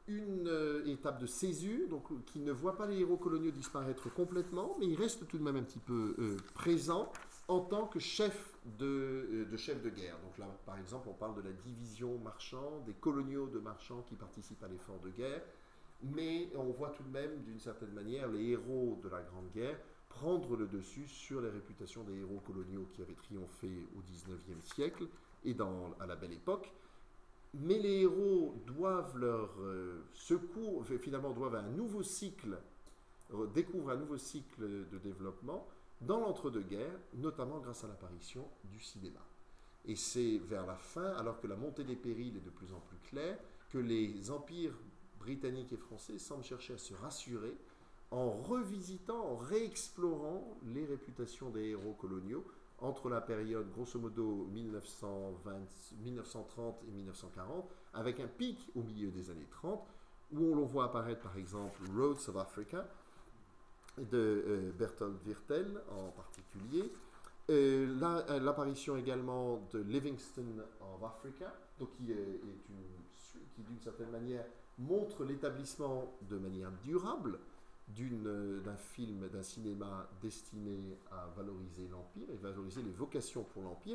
[SPEAKER 2] une euh, étape de césure, donc, qui ne voit pas les héros coloniaux disparaître complètement, mais ils restent tout de même un petit peu euh, présents en tant que chef de, euh, de chef de guerre. Donc là, par exemple, on parle de la division marchand, des coloniaux de marchands qui participent à l'effort de guerre, mais on voit tout de même, d'une certaine manière, les héros de la Grande Guerre prendre le dessus sur les réputations des héros coloniaux qui avaient triomphé au dix-neuvième siècle et dans, à la Belle Époque. Mais les héros doivent leur euh, secours, finalement doivent un nouveau cycle, euh, découvrent un nouveau cycle de développement dans l'entre-deux-guerres, notamment grâce à l'apparition du cinéma. Et c'est vers la fin, alors que la montée des périls est de plus en plus claire, que les empires britanniques et français semblent chercher à se rassurer en revisitant, en réexplorant les réputations des héros coloniaux entre la période, grosso modo, mille neuf cent vingt, mille neuf cent trente et mille neuf cent quarante, avec un pic au milieu des années trente, où on le voit apparaître, par exemple, Roads of Africa, de euh, Bertolt Wirtel en particulier, euh, la, euh, l'apparition également de Livingstone of Africa, donc qui, est, est une, qui d'une certaine manière montre l'établissement de manière durable d'une, d'un film, d'un cinéma destiné à valoriser l'Empire et valoriser les vocations pour l'Empire,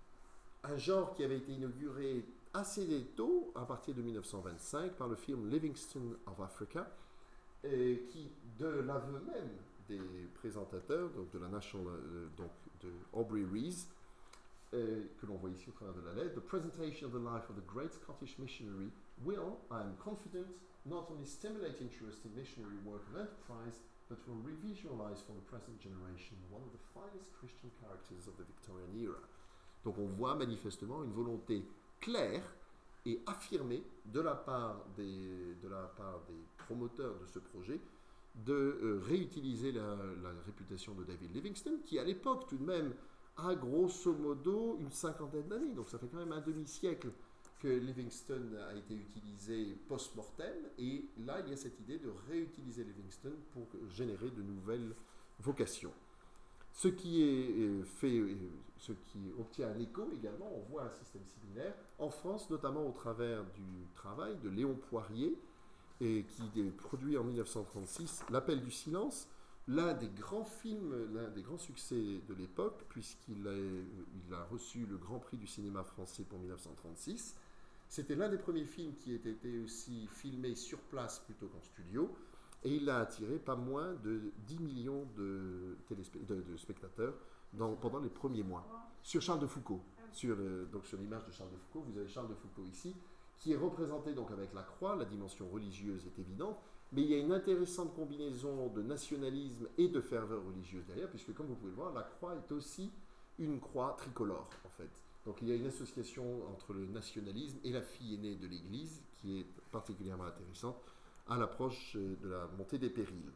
[SPEAKER 2] un genre qui avait été inauguré assez tôt, à partir de mille neuf cent vingt-cinq, par le film Livingstone of Africa, et qui, de l'aveu même des présentateurs, donc de la National, euh, donc de Aubrey Rees, euh, que l'on voit ici au travers de la lettre, The presentation of the life of the great Scottish missionary will, I am confident, not only stimulate interest in missionary work and enterprise, but will revisualize for the present generation one of the finest Christian characters of the Victorian era. Donc on voit manifestement une volonté claire et affirmée de la part des, de la part des promoteurs de ce projet de euh, réutiliser la, la réputation de David Livingstone, qui à l'époque tout de même a grosso modo une cinquantaine d'années, donc ça fait quand même un demi-siècle que Livingstone a été utilisé post-mortem, et là il y a cette idée de réutiliser Livingstone pour générer de nouvelles vocations. Ce qui est fait, ce qui obtient un écho également, on voit un système similaire en France, notamment au travers du travail de Léon Poirier, et qui produit en mille neuf cent trente-six L'Appel du silence, l'un des grands films, l'un des grands succès de l'époque, puisqu'il a, il a reçu le Grand Prix du cinéma français pour mille neuf cent trente-six. C'était l'un des premiers films qui ait été aussi filmé sur place plutôt qu'en studio, et il a attiré pas moins de dix millions de, téléspe- de, de spectateurs dans, pendant les premiers mois. Sur Charles de Foucault, sur, le, donc sur l'image de Charles de Foucault, vous avez Charles de Foucault ici, qui est représenté donc avec la croix, la dimension religieuse est évidente, mais il y a une intéressante combinaison de nationalisme et de ferveur religieuse derrière, puisque comme vous pouvez le voir, la croix est aussi une croix tricolore, en fait. Donc il y a une association entre le nationalisme et la fille aînée de l'Église, qui est particulièrement intéressante, à l'approche de la montée des périls.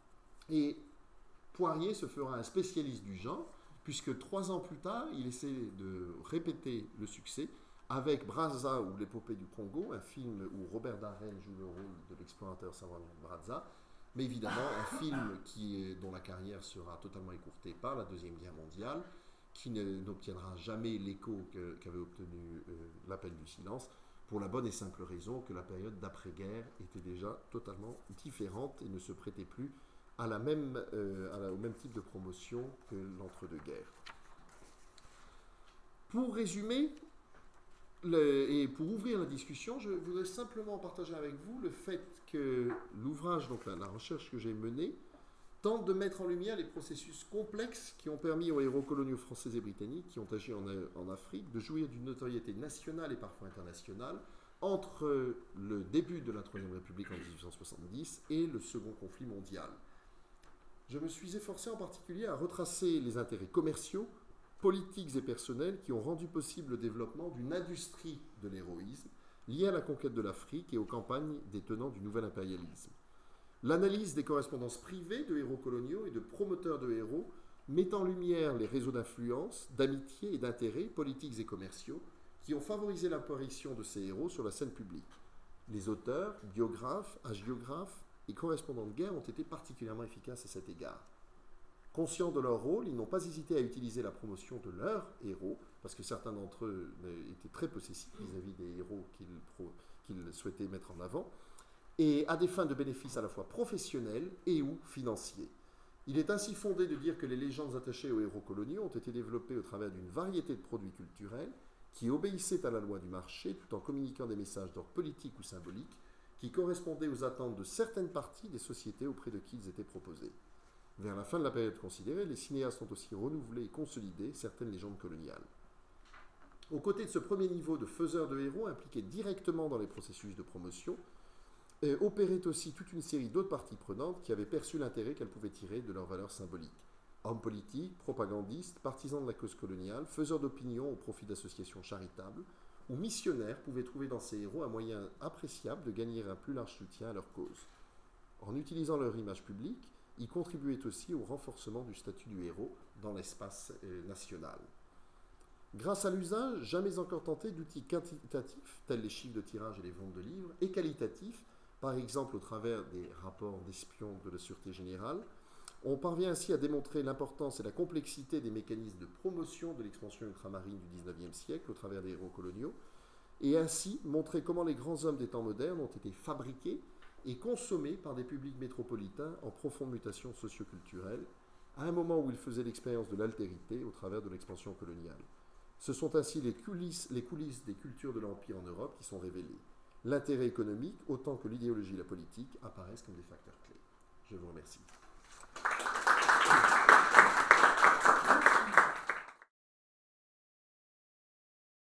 [SPEAKER 2] Et Poirier se fera un spécialiste du genre, puisque trois ans plus tard, il essaie de répéter le succès avec Brazza ou l'épopée du Congo, un film où Robert Darren joue le rôle de l'explorateur savant Brazza, mais évidemment un film qui est, dont la carrière sera totalement écourtée par la Deuxième Guerre mondiale, qui ne, n'obtiendra jamais l'écho que, qu'avait obtenu euh, L'Appel du silence, pour la bonne et simple raison que la période d'après-guerre était déjà totalement différente et ne se prêtait plus à la même, euh, à la, au même type de promotion que l'entre-deux-guerres. Pour résumer, le, et pour ouvrir la discussion, je voudrais simplement partager avec vous le fait que l'ouvrage, donc la, la recherche que j'ai menée, tente de mettre en lumière les processus complexes qui ont permis aux héros coloniaux français et britanniques qui ont agi en, en Afrique de jouir d'une notoriété nationale et parfois internationale entre le début de la Troisième République en dix-huit cent soixante-dix et le Second conflit mondial. Je me suis efforcé en particulier à retracer les intérêts commerciaux, politiques et personnels qui ont rendu possible le développement d'une industrie de l'héroïsme liée à la conquête de l'Afrique et aux campagnes des tenants du nouvel impérialisme. L'analyse des correspondances privées de héros coloniaux et de promoteurs de héros met en lumière les réseaux d'influence, d'amitié et d'intérêts politiques et commerciaux qui ont favorisé l'apparition de ces héros sur la scène publique. Les auteurs, biographes, hagiographes et correspondants de guerre ont été particulièrement efficaces à cet égard. Conscients de leur rôle, ils n'ont pas hésité à utiliser la promotion de leurs héros, parce que certains d'entre eux étaient très possessifs vis-à-vis des héros qu'ils, pro, qu'ils souhaitaient mettre en avant, et à des fins de bénéfices à la fois professionnels et ou financiers. Il est ainsi fondé de dire que les légendes attachées aux héros coloniaux ont été développées au travers d'une variété de produits culturels qui obéissaient à la loi du marché tout en communiquant des messages d'ordre politique ou symbolique qui correspondaient aux attentes de certaines parties des sociétés auprès de qui ils étaient proposés. Vers la fin de la période considérée, les cinéastes ont aussi renouvelé et consolidé certaines légendes coloniales. Aux côtés de ce premier niveau de faiseurs de héros impliqués directement dans les processus de promotion, euh, opérait aussi toute une série d'autres parties prenantes qui avaient perçu l'intérêt qu'elles pouvaient tirer de leurs valeurs symboliques. Hommes politiques, propagandistes, partisans de la cause coloniale, faiseurs d'opinion au profit d'associations charitables, ou missionnaires pouvaient trouver dans ces héros un moyen appréciable de gagner un plus large soutien à leur cause. En utilisant leur image publique, ils contribuaient aussi au renforcement du statut du héros dans l'espace euh, national. Grâce à l'usage, jamais encore tenté d'outils quantitatifs, tels les chiffres de tirage et les ventes de livres, et qualitatifs, par exemple au travers des rapports d'espions de la Sûreté Générale, on parvient ainsi à démontrer l'importance et la complexité des mécanismes de promotion de l'expansion ultramarine du dix-neuvième siècle au travers des héros coloniaux, et ainsi montrer comment les grands hommes des temps modernes ont été fabriqués et consommés par des publics métropolitains en profonde mutation socio-culturelle, à un moment où ils faisaient l'expérience de l'altérité au travers de l'expansion coloniale. Ce sont ainsi les coulisses, les coulisses des cultures de l'Empire en Europe qui sont révélées. L'intérêt économique, autant que l'idéologie et la politique, apparaissent comme des facteurs clés. Je vous remercie.